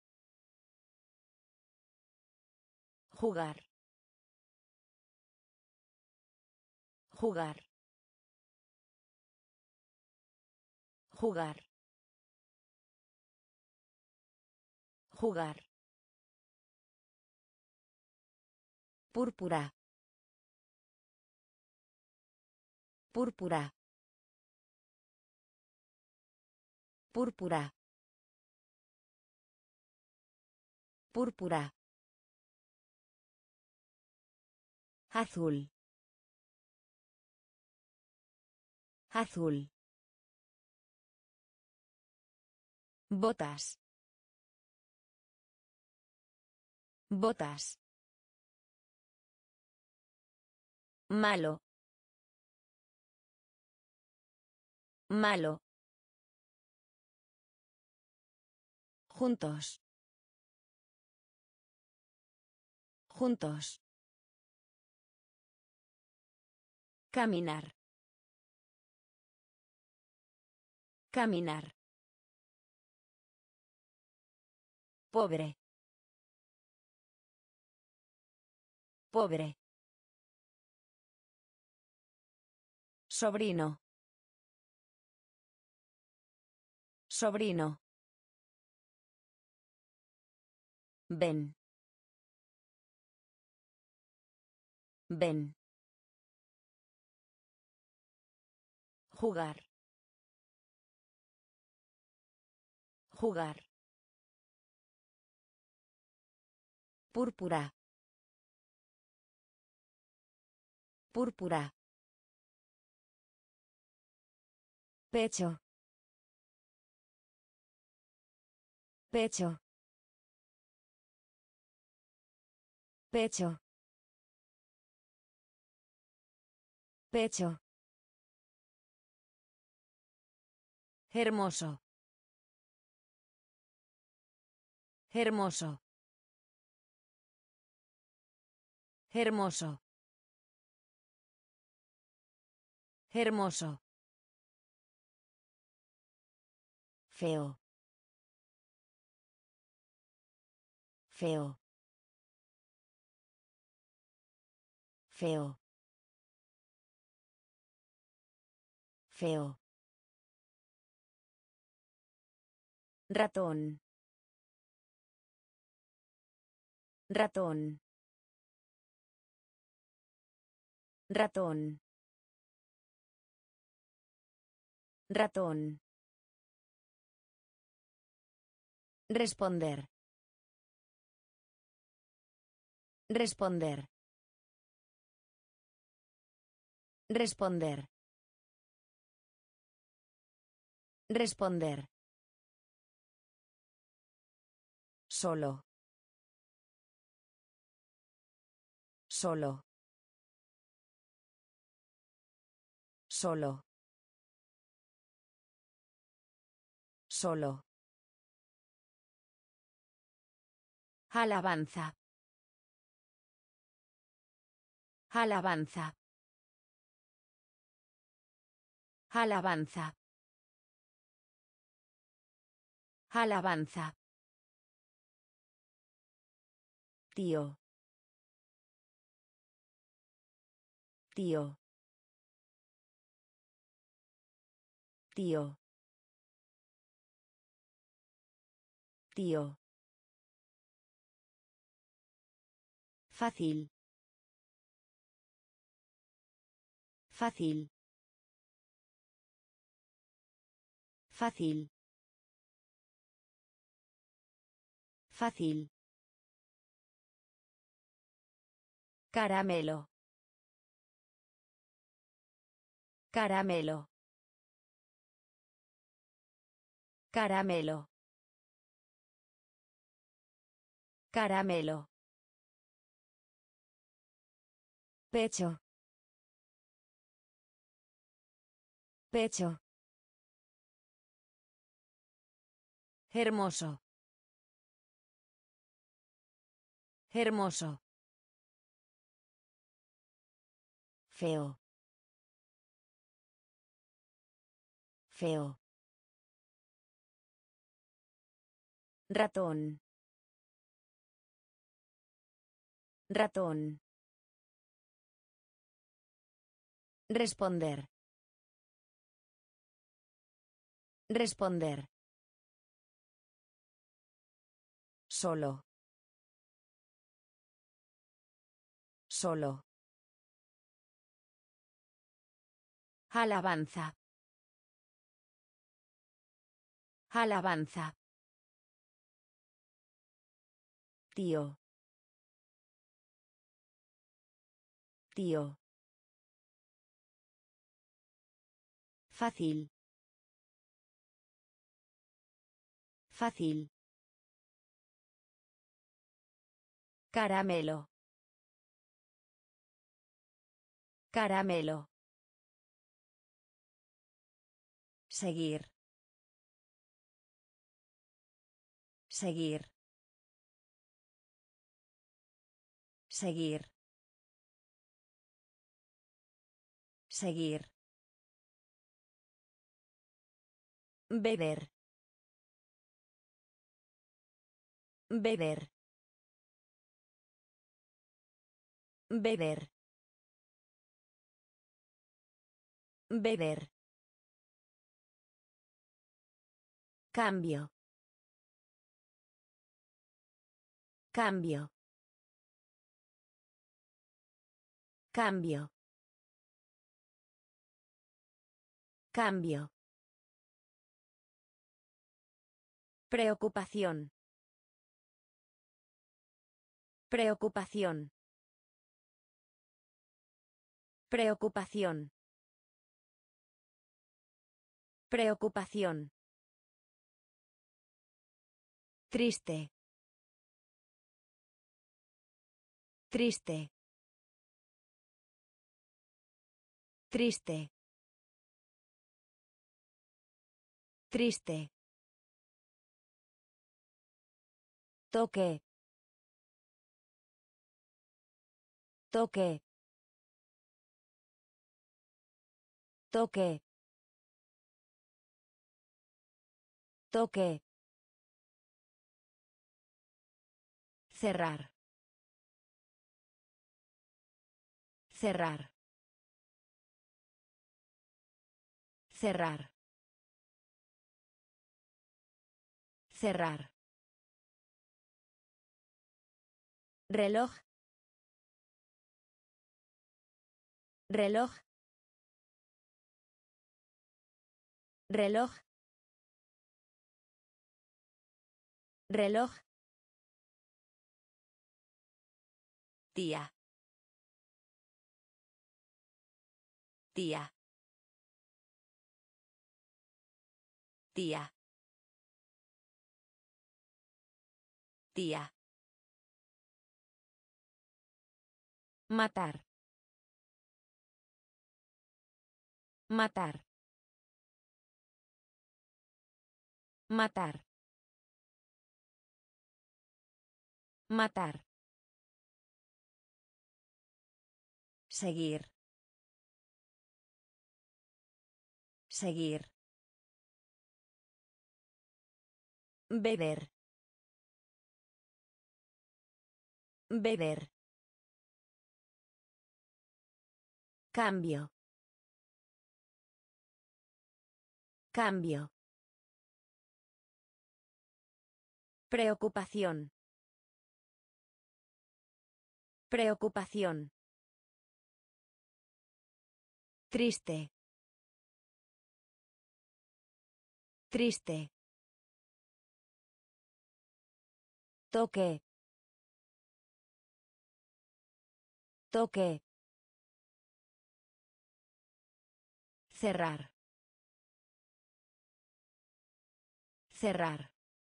Jugar. Jugar. Jugar. Jugar. Púrpura. Púrpura. Púrpura. Púrpura. Azul. Azul. Botas. Botas. Malo. Malo. Juntos. Juntos. Caminar. Caminar. Pobre. Pobre. Sobrino. Sobrino. Ven. Ven. Jugar. Jugar. Púrpura. Púrpura. Pecho. Pecho. Pecho. Pecho. Hermoso. Hermoso. Hermoso. Hermoso. Feo. Feo. Feo. Feo. Ratón. Ratón. Ratón. Ratón. Responder. Responder. Responder. Responder. Solo. Solo. Solo. Solo. Alabanza. Alabanza. Alabanza. Alabanza. Tío. Tío. Tío. Tío. Fácil. Fácil. Fácil. Fácil. Caramelo. Caramelo. Caramelo. Caramelo. Pecho. Pecho. Hermoso. Hermoso. Feo. Feo. Ratón. Ratón. Responder. Responder. Solo. Solo. Alabanza. Alabanza. Tío. Tío. Fácil. Fácil. Caramelo. Caramelo. Seguir. Seguir. Seguir. Seguir. Beber. Beber. Beber. Beber. Cambio. Cambio. Cambio. Cambio. Preocupación. Preocupación. Preocupación. Preocupación. Triste. Triste. Triste. Triste. Toque. Toque. Toque. Toque. Cerrar. Cerrar. Cerrar. Cerrar. Reloj. Reloj. Reloj. Reloj. Tía. Tía. Tía. Tía. Matar. Matar. Matar. Matar. Seguir. Seguir. Beber. Beber. Cambio. Cambio. Preocupación. Preocupación. Triste. Triste. Toque. Toque. Cerrar. Cerrar.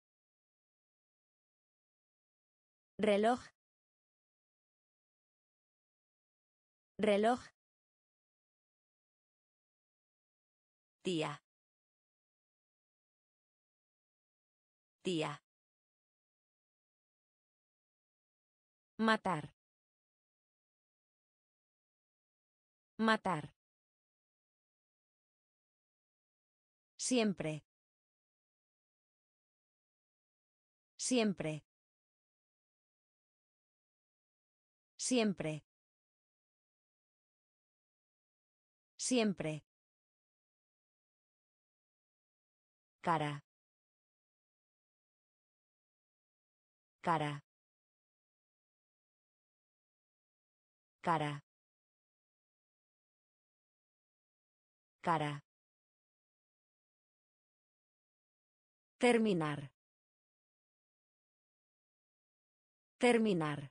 Reloj. Reloj. Tía. Tía. Matar. Matar. Siempre. Siempre. Siempre. Siempre. Cara. Cara. Cara. Cara. Terminar. Terminar.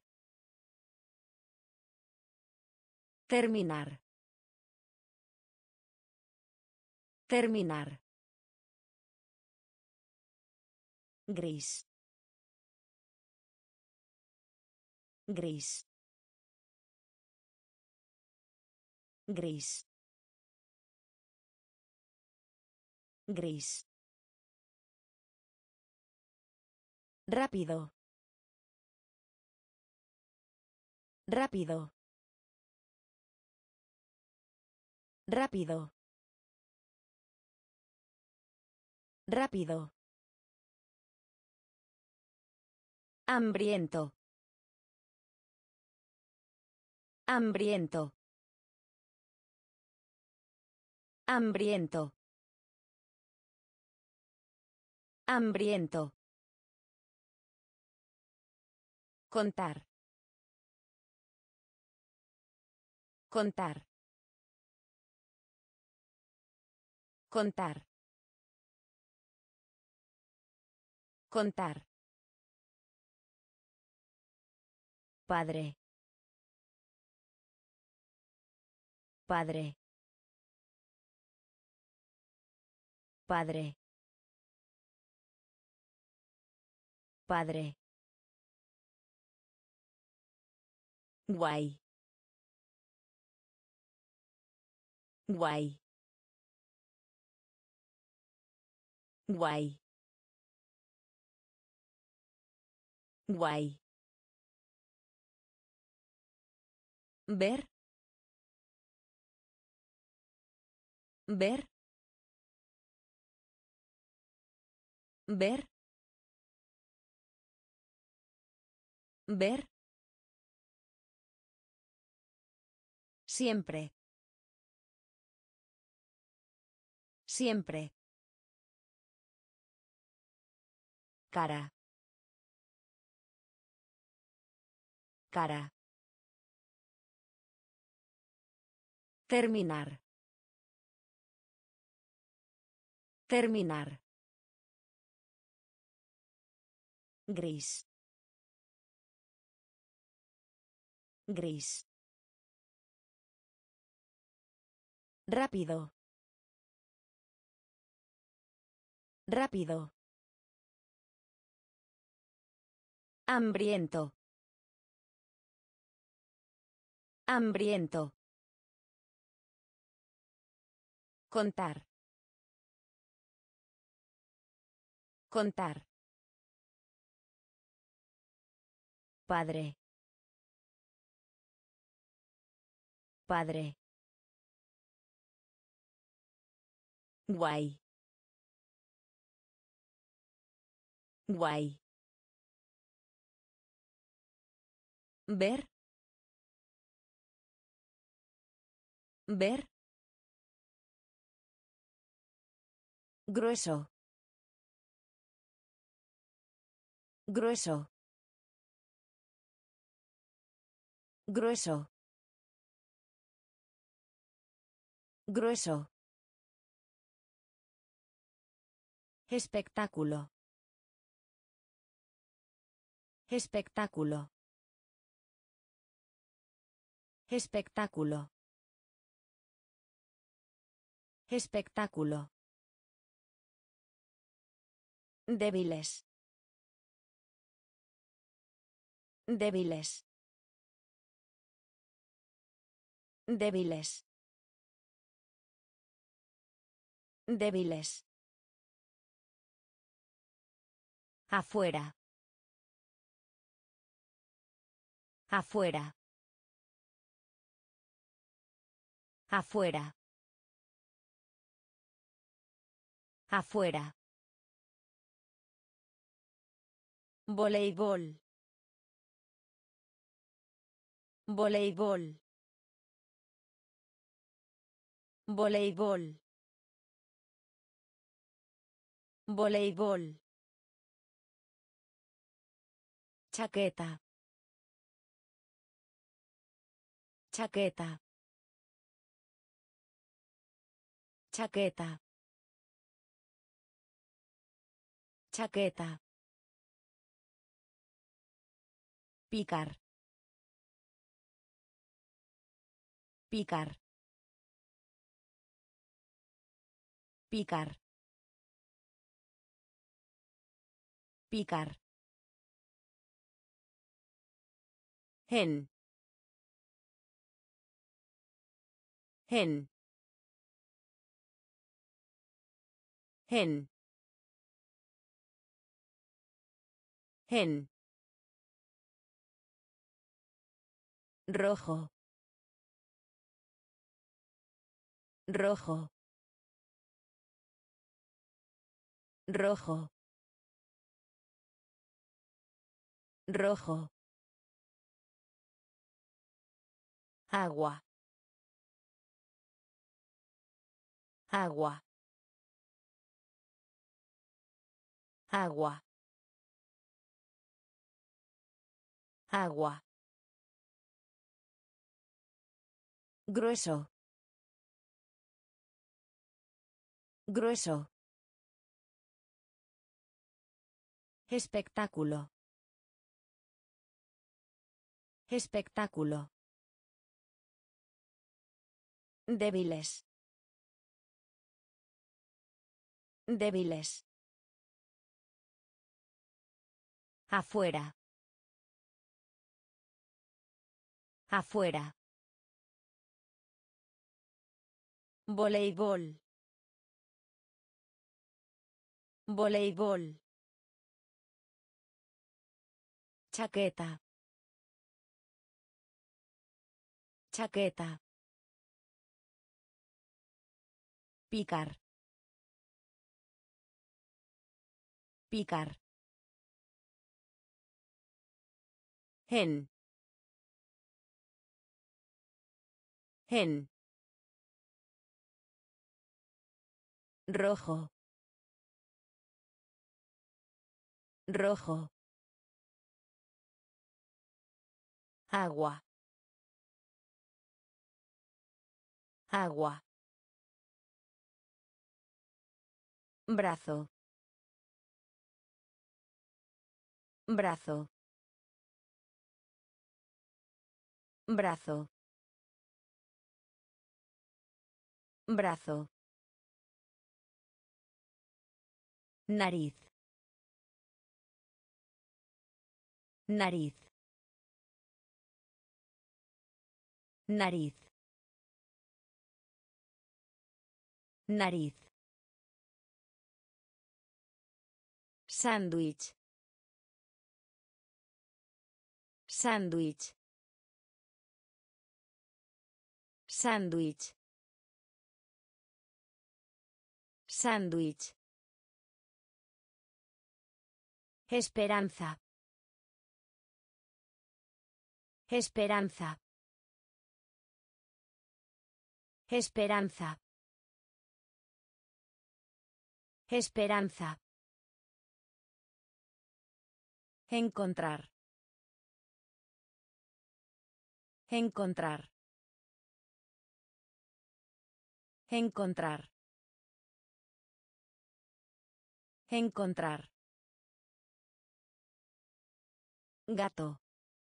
Terminar. Terminar. Gris. Gris. Gris. Gris. Rápido. Rápido. Rápido. Rápido. Hambriento. Hambriento. Hambriento. Hambriento. Contar. Contar. Contar. Contar. Padre. Padre. Padre. Padre. Guay. Guay. Guay. Guay. Ver. Ver. Ver. Ver. Siempre. Siempre. Cara. Cara. Terminar. Terminar. Gris. Gris. Rápido. Rápido. Hambriento. Hambriento. Contar. Contar. Padre. Padre. Guay. Guay. Ver. Ver. Grueso. Grueso. Grueso. Grueso. Espectáculo. Espectáculo. Espectáculo. Espectáculo. Débiles. Débiles. Débiles. Débiles. Afuera. Afuera. Afuera. Afuera. Voleibol. Voleibol. Voleibol. Voleibol. Chaqueta. Chaqueta. Chaqueta. Chaqueta. Picar. Picar. Picar. Picar. Gen. Gen. Hen. Hen. Rojo. Rojo. Rojo. Rojo. Agua. Agua. Agua. Agua. Grueso. Grueso. Espectáculo. Espectáculo. Débiles. Débiles. Afuera. Afuera. Voleibol. Voleibol. Chaqueta. Chaqueta. Picar. Picar. Hen. Hen. Rojo. Rojo. Agua. Agua. Brazo. Brazo. Brazo. Brazo. Nariz. Nariz. Nariz. Nariz. Sándwich. Sándwich. Sándwich. Sándwich. Esperanza. Esperanza. Esperanza. Esperanza. Encontrar. Encontrar. Encontrar. Encontrar. Gato.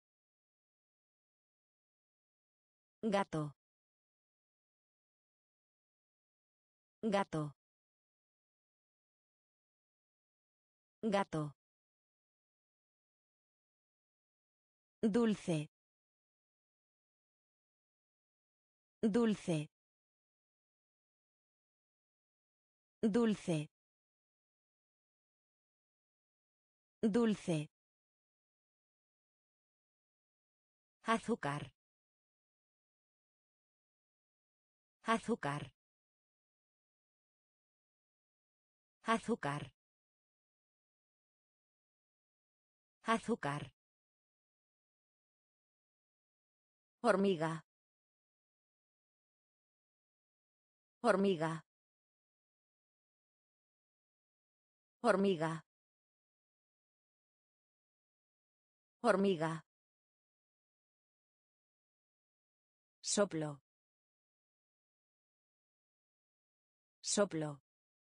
Gato. Gato. Gato. Dulce. Dulce. Dulce. Dulce. Azúcar. Azúcar. Azúcar. Azúcar. Hormiga. Hormiga. Hormiga. Hormiga. Soplo. Soplo.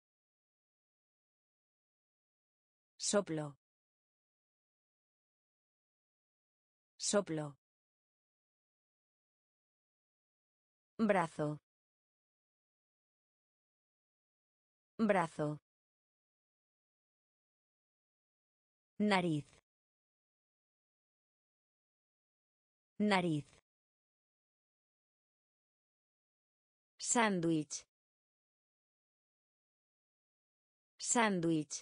Soplo. Soplo. Brazo. Brazo. Nariz. Nariz. Sándwich. Sándwich.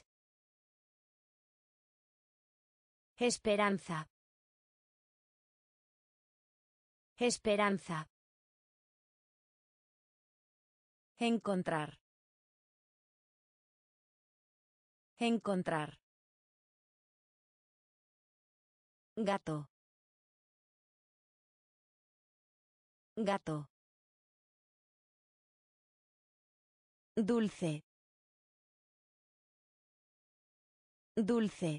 Esperanza. Esperanza. Encontrar. Encontrar. Gato. Gato. Dulce. Dulce.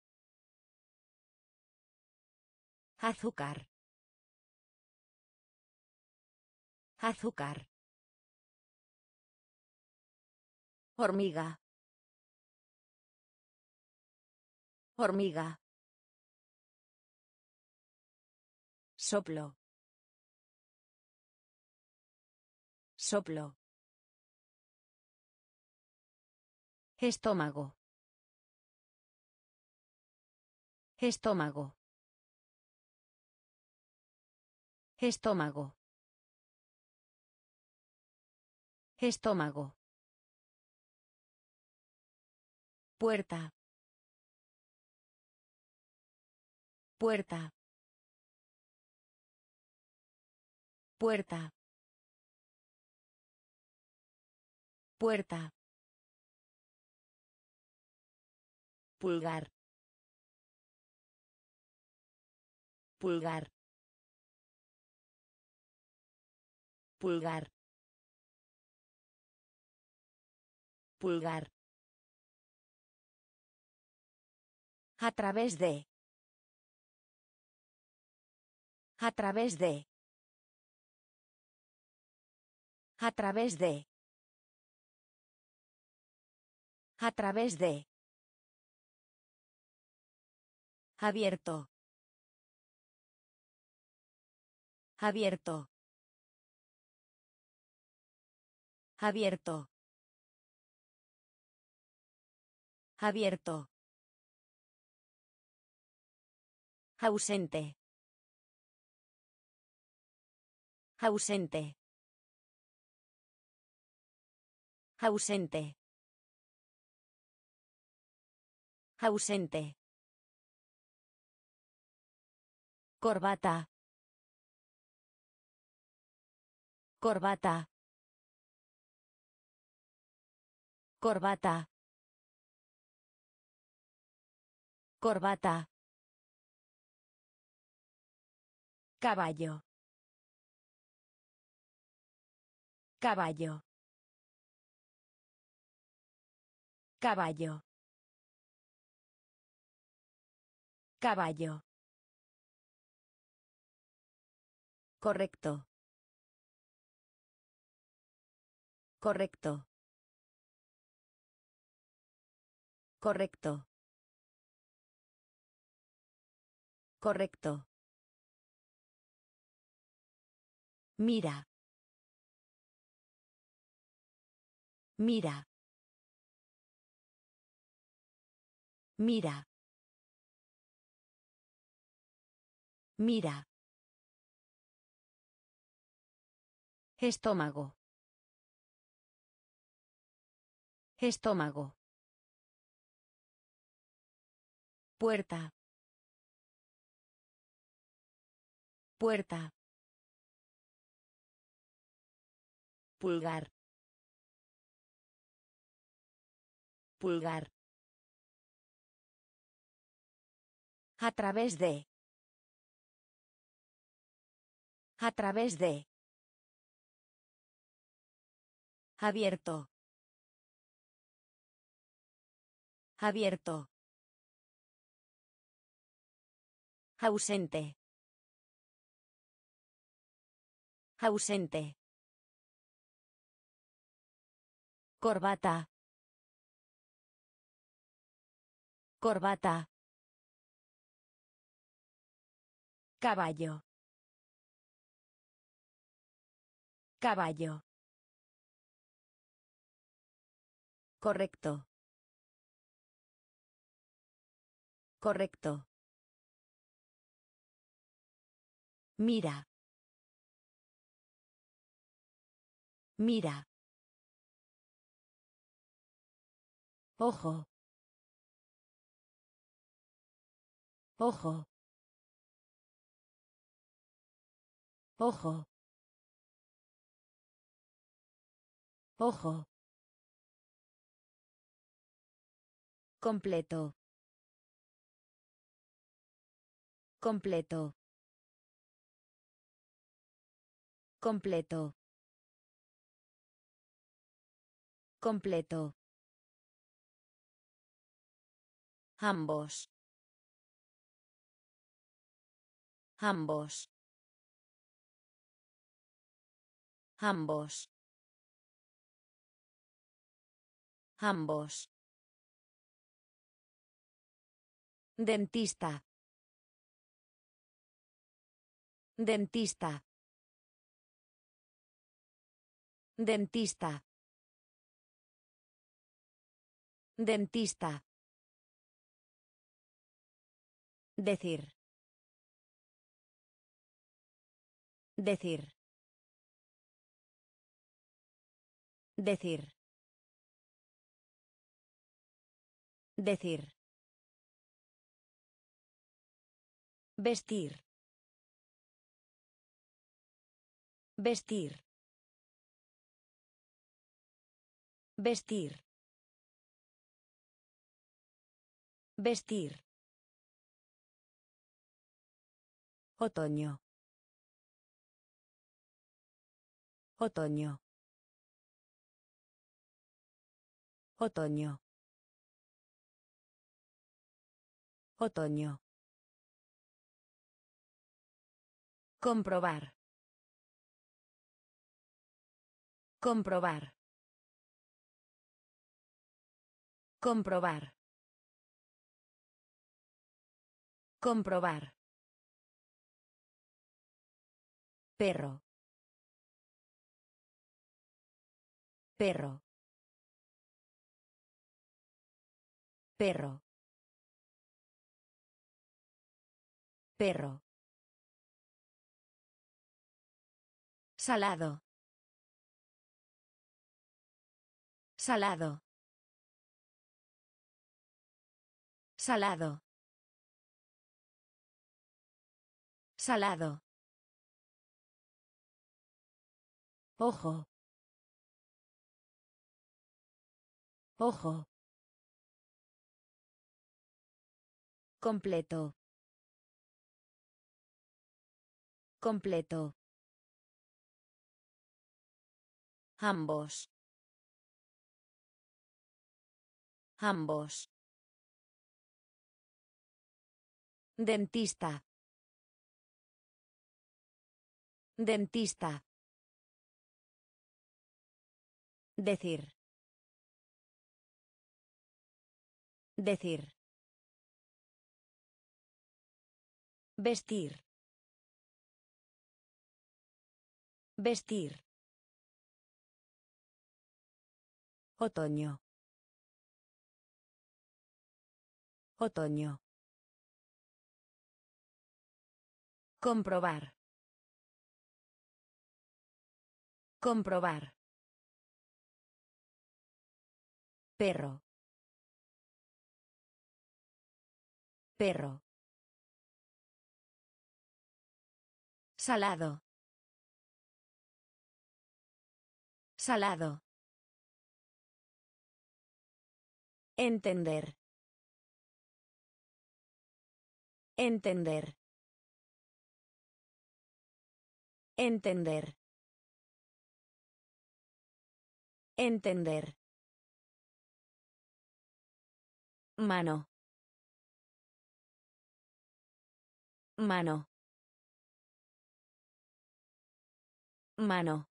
Azúcar. Azúcar. Hormiga. Hormiga. Soplo. Soplo. Estómago. Estómago. Estómago. Estómago. Puerta. Puerta. Puerta. Puerta. Pulgar. Pulgar. Pulgar. Pulgar. A través de. A través de. A través de. A través de. Abierto. Abierto. Abierto. Abierto. Ausente. Ausente. Ausente. Ausente. Corbata. Corbata. Corbata. Corbata. Caballo. Caballo. Caballo. Caballo. Correcto. Correcto. Correcto. Correcto. Mira. Mira. Mira. Mira. Estómago. Estómago. Puerta. Puerta. Pulgar. Pulgar. A través de. A través de. Abierto. Abierto. Ausente. Ausente. Corbata. Corbata. Caballo. Caballo. Correcto. Correcto. Mira. Mira. Ojo. Ojo. Ojo. Ojo. Completo. Completo. Completo. Completo. Ambos. Ambos. Ambos. Ambos. Dentista. Dentista. Dentista. Dentista. Decir. Decir. Decir. Decir. Vestir. Vestir. Vestir. Vestir. Otoño. Otoño. Otoño. Otoño. Comprobar. Comprobar. Comprobar. Comprobar. Perro. Perro. Perro. Perro. Salado. Salado. Salado. Salado. Ojo. Ojo. Completo. Completo. Ambos. Ambos. Dentista. Dentista. Decir. Decir. Vestir. Vestir. Otoño. Otoño. Comprobar. Comprobar. Perro. Perro. Salado. Salado. Entender. Entender. Entender. Entender. Mano. Mano. Mano.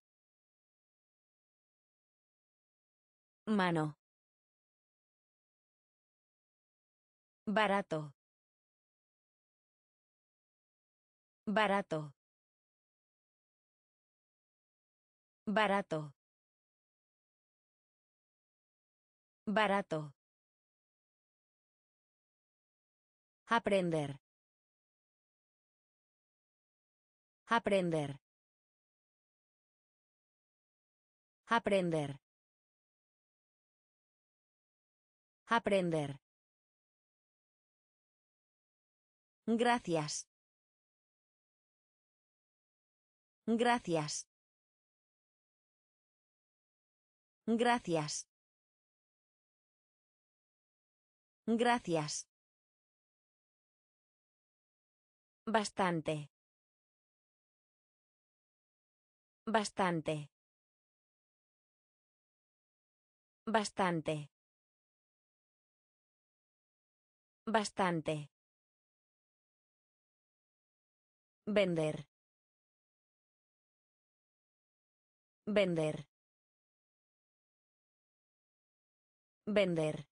Mano. Barato. Barato. Barato. Barato. Aprender. Aprender. Aprender. Aprender. Gracias. Gracias. Gracias. Gracias. Bastante. Bastante. Bastante. Bastante. Vender. Vender. Vender.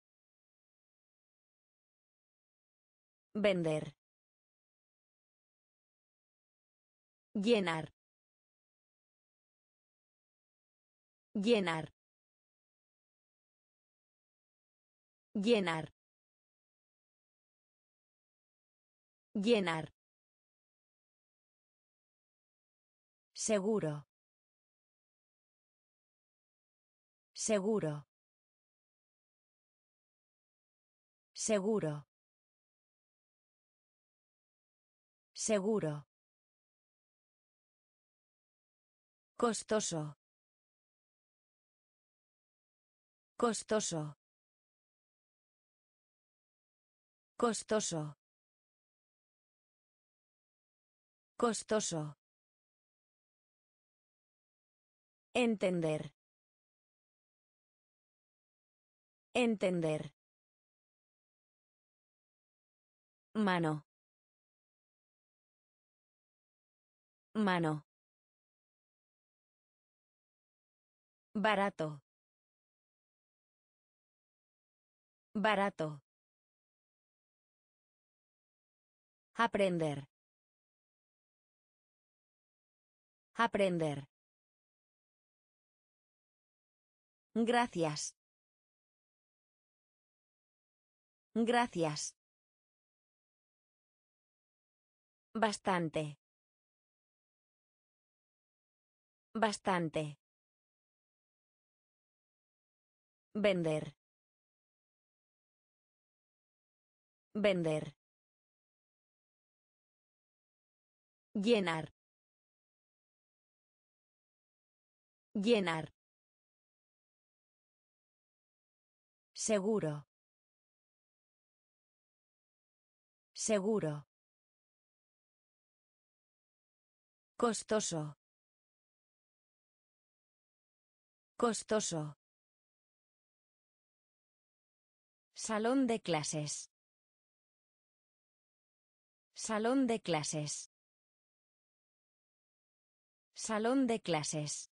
Vender. Llenar. Llenar. Llenar. Llenar. Seguro. Seguro. Seguro. Seguro. Costoso. Costoso. Costoso. Costoso. Entender. Entender. Mano. Mano. Barato. Barato. Aprender. Aprender. Gracias. Gracias. Bastante. Bastante. Vender. Vender. Llenar. Llenar. Seguro. Seguro. Costoso. Costoso. Salón de clases. Salón de clases. Salón de clases.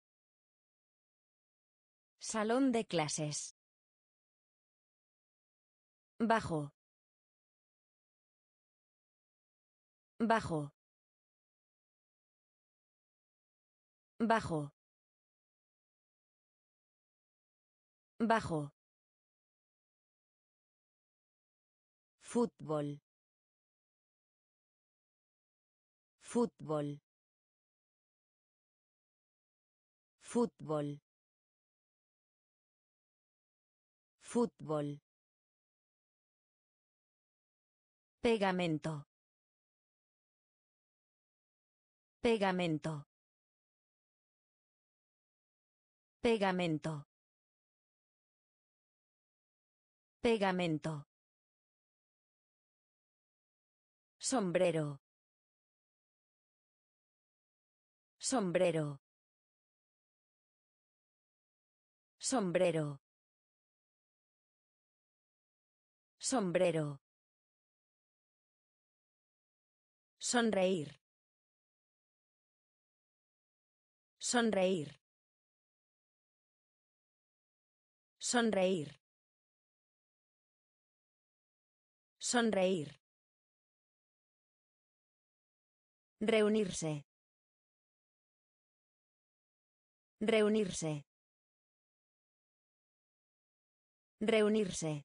Salón de clases. Bajo. Bajo. Bajo. Bajo. Fútbol. Fútbol. Fútbol. Fútbol. Pegamento. Pegamento. Pegamento. Pegamento. Sombrero. Sombrero. Sombrero. Sombrero. Sonreír. Sonreír. Sonreír. Sonreír. Reunirse. Reunirse. Reunirse.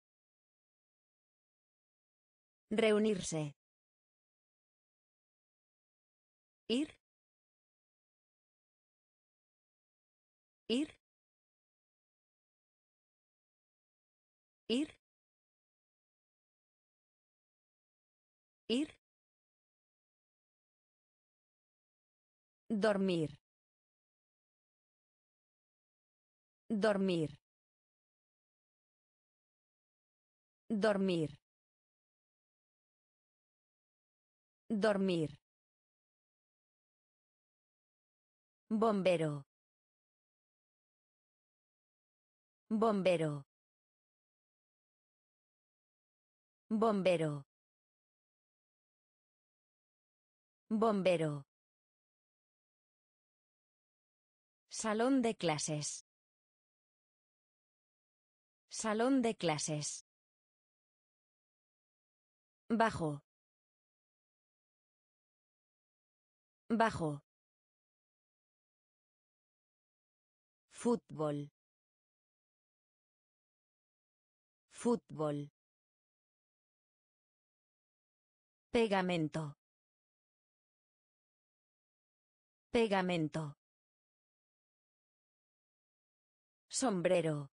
Reunirse. Ir. Ir. Dormir. Dormir. Dormir. Dormir. Bombero. Bombero. Bombero. Bombero. Salón de clases. Salón de clases. Bajo. Bajo. Fútbol. Fútbol. Pegamento. Pegamento. Sombrero.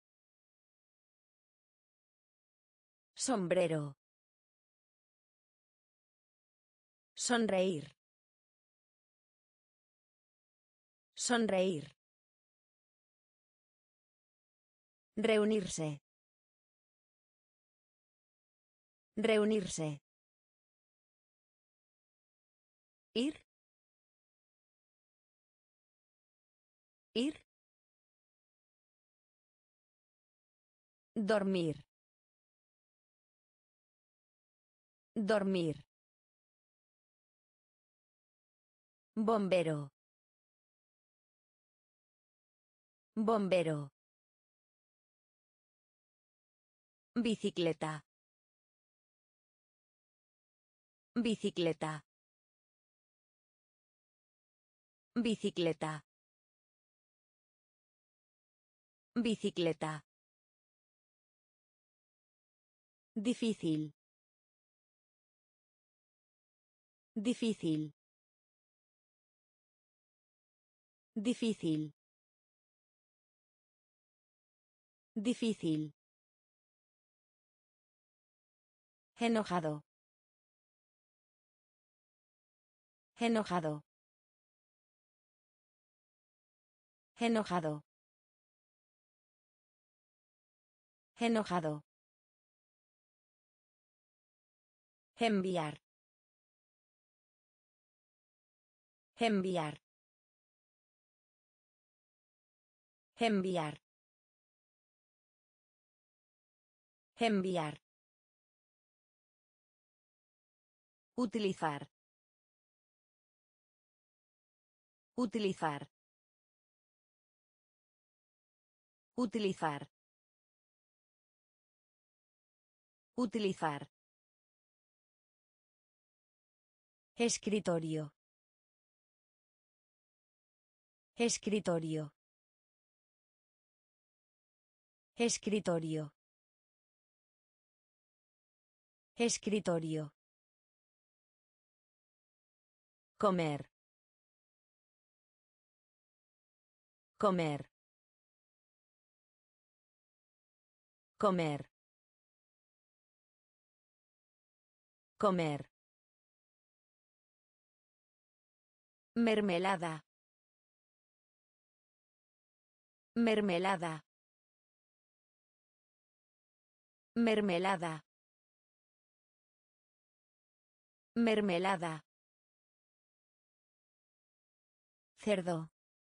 Sombrero. Sonreír. Sonreír. Reunirse. Reunirse. Ir. Ir. Dormir. Dormir. Bombero. Bombero. Bicicleta. Bicicleta. Bicicleta. Bicicleta. Difícil. Difícil. Difícil. Difícil. Enojado. Enojado. Enojado. Enojado. Enviar. Enviar. Enviar. Enviar. Utilizar. Utilizar. Utilizar. Utilizar. Escritorio. Escritorio. Escritorio. Escritorio. Comer. Comer. Comer. Comer. Mermelada. Mermelada. Mermelada. Mermelada. Cerdo.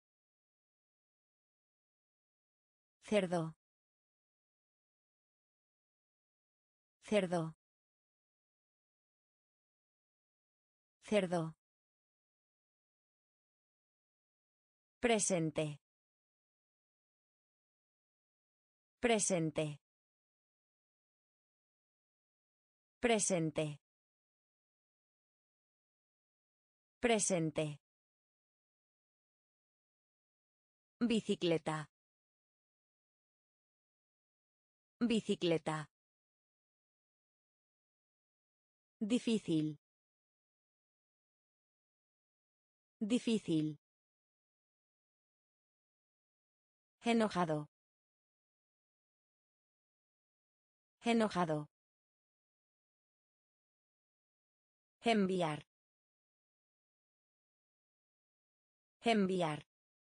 Cerdo. Cerdo. Cerdo. Presente. Presente. Presente. Presente. Bicicleta. Bicicleta. Difícil. Difícil. Enojado. Enojado. Enviar. Enviar.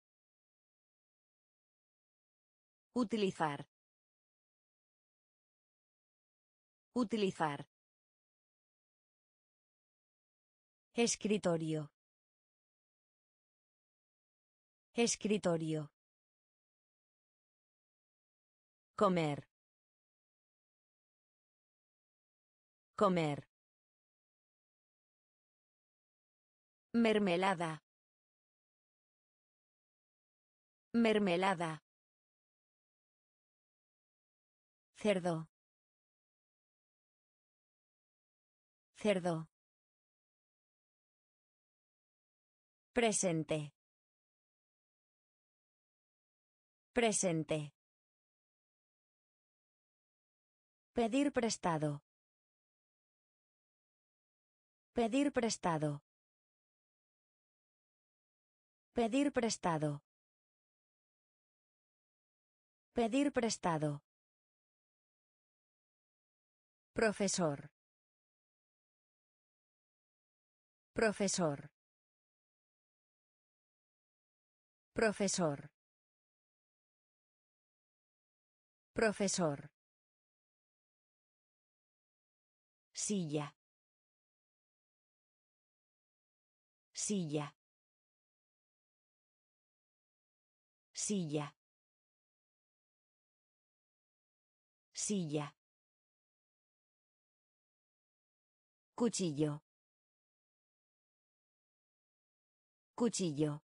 Utilizar. Utilizar. Escritorio. Escritorio. Comer. Comer. Mermelada. Mermelada. Cerdo. Cerdo. Presente. Presente. Pedir prestado. Pedir prestado. Pedir prestado. Pedir prestado. Profesor. Profesor. Profesor. Profesor. Silla. Silla. Silla. Silla. Cuchillo. Cuchillo.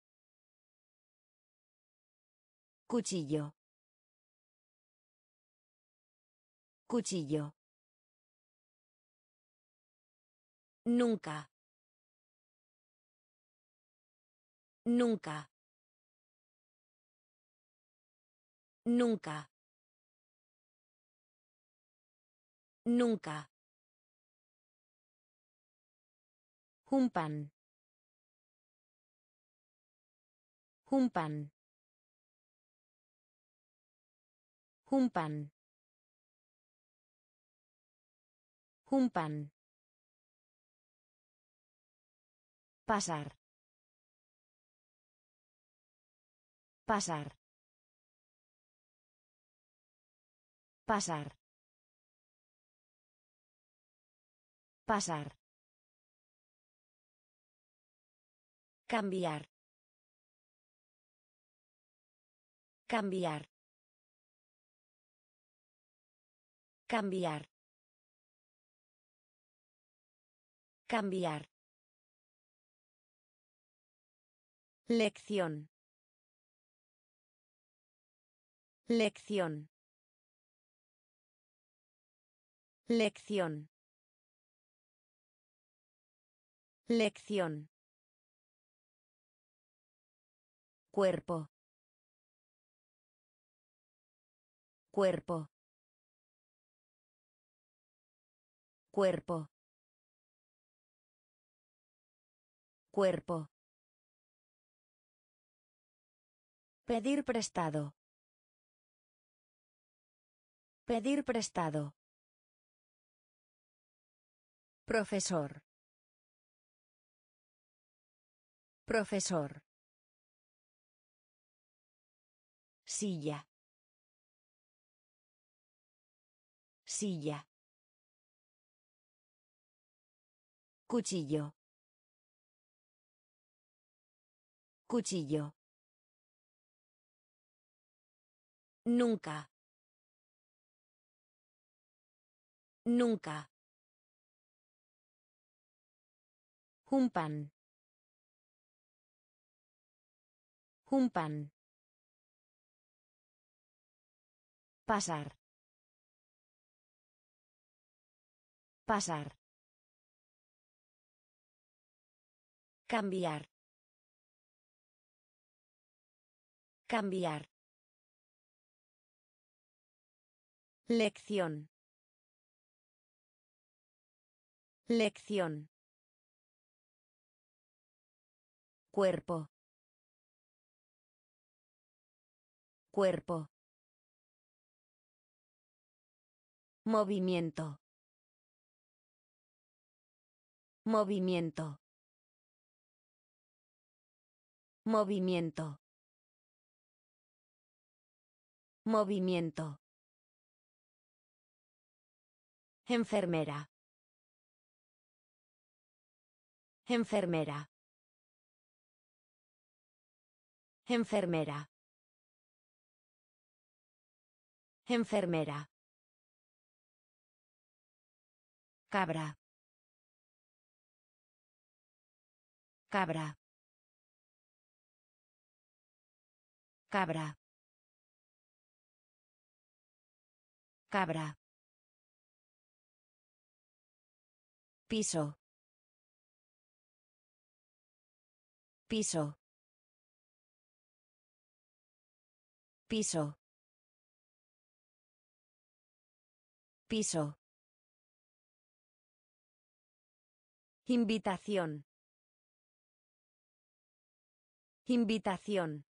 Cuchillo. Cuchillo. Nunca. Nunca. Nunca. Nunca. Un pan. Un pan. Un pan. Un pan. Pasar. Pasar. Pasar. Pasar. Cambiar. Cambiar. Cambiar. Cambiar. Lección. Lección. Lección. Lección. Cuerpo. Cuerpo. Cuerpo. Cuerpo. Pedir prestado. Pedir prestado. Profesor. Profesor. Silla. Silla. Cuchillo. Cuchillo. Nunca. Nunca. Un pan. Un pan. Pasar. Pasar. Cambiar. Cambiar. Lección. Lección. Cuerpo. Cuerpo. Movimiento. Movimiento. Movimiento. Movimiento. Enfermera. Enfermera. Enfermera. Enfermera. Cabra. Cabra. Cabra. Cabra. Piso. Piso. Piso. Piso. Invitación. Invitación.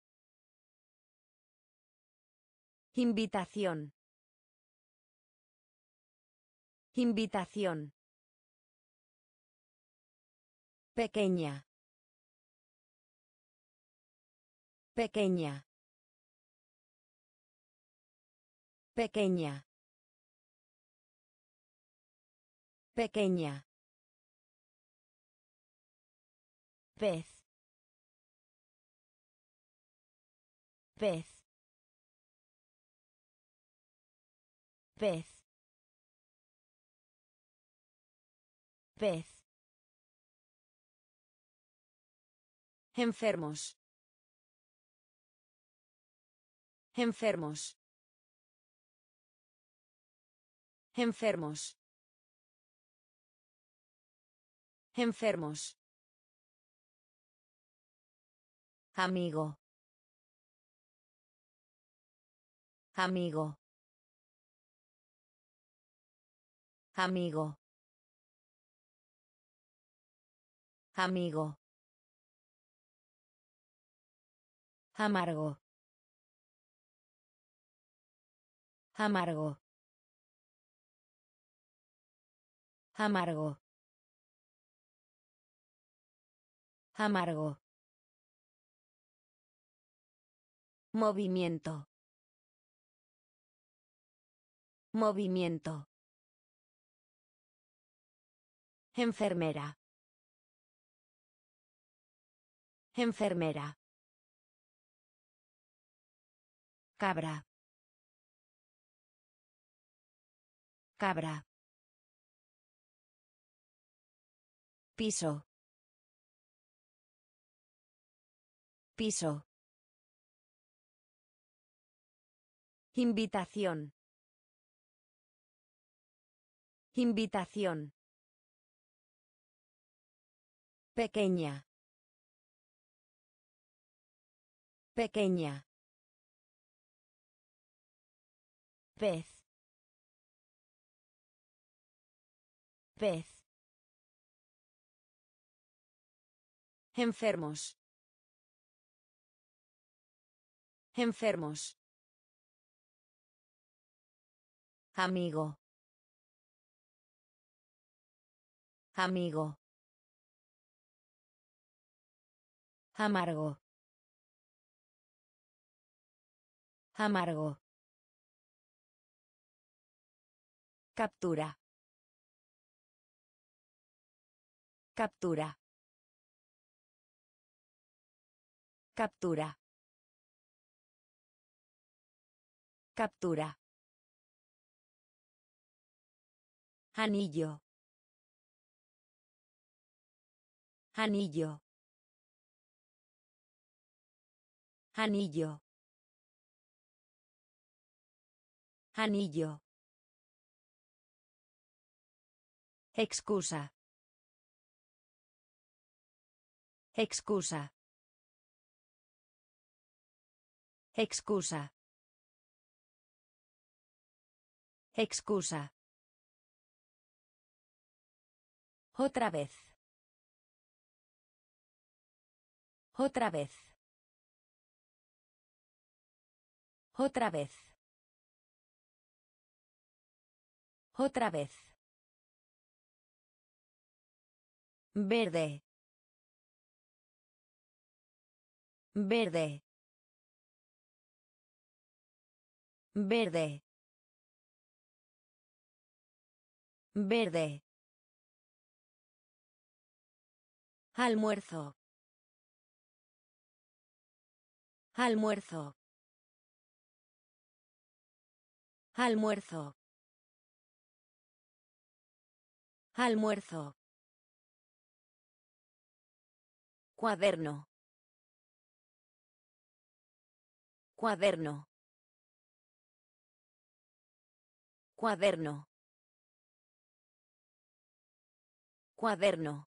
Invitación. Invitación. Pequeña. Pequeña. Pequeña. Pequeña. Pez. Pez. Pez. Pez. Enfermos. Enfermos. Enfermos. Enfermos. Amigo. Amigo. Amigo. Amigo. Amargo. Amargo. Amargo. Amargo. Movimiento. Movimiento. Enfermera. Enfermera. Cabra. Cabra. Piso. Piso. Invitación. Invitación. Pequeña. Pequeña. Pez. Pez. Enfermos. Enfermos. Amigo. Amigo. Amargo. Amargo. Captura. Captura. Captura. Captura. Anillo. Anillo. Anillo. Anillo. Excusa. Excusa. Excusa. Excusa. Otra vez. Otra vez. Otra vez. Otra vez. Verde. Verde. Verde. Verde. Almuerzo. Almuerzo. Almuerzo. Almuerzo. Cuaderno. Cuaderno. Cuaderno. Cuaderno.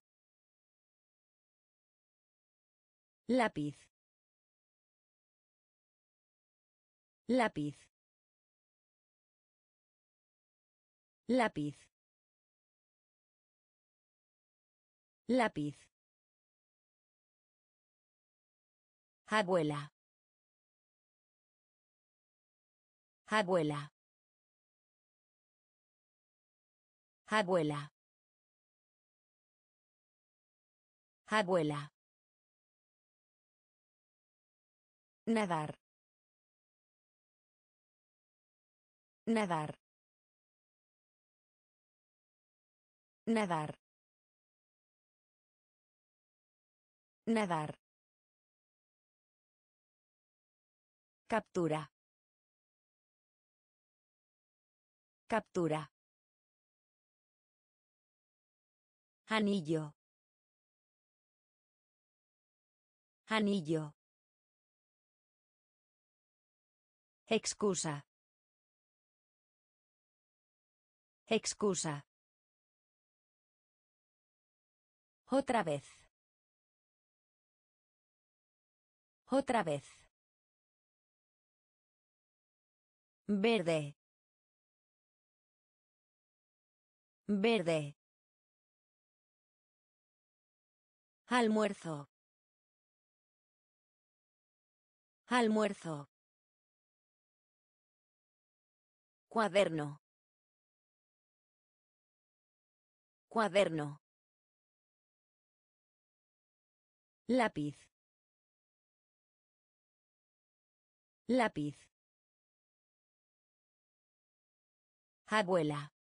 Lápiz. Lápiz. Lápiz. Lápiz. Abuela. Abuela. Abuela. Abuela. Nadar. Nadar. Nadar. Nadar. Captura. Captura. Anillo. Anillo. Excusa. Excusa. Otra vez. Otra vez. Verde. Verde. Almuerzo. Almuerzo. Cuaderno. Cuaderno. Lápiz. Lápiz. Abuela.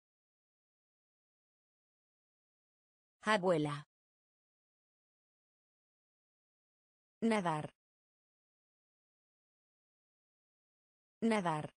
Abuela. Nadar. Nadar.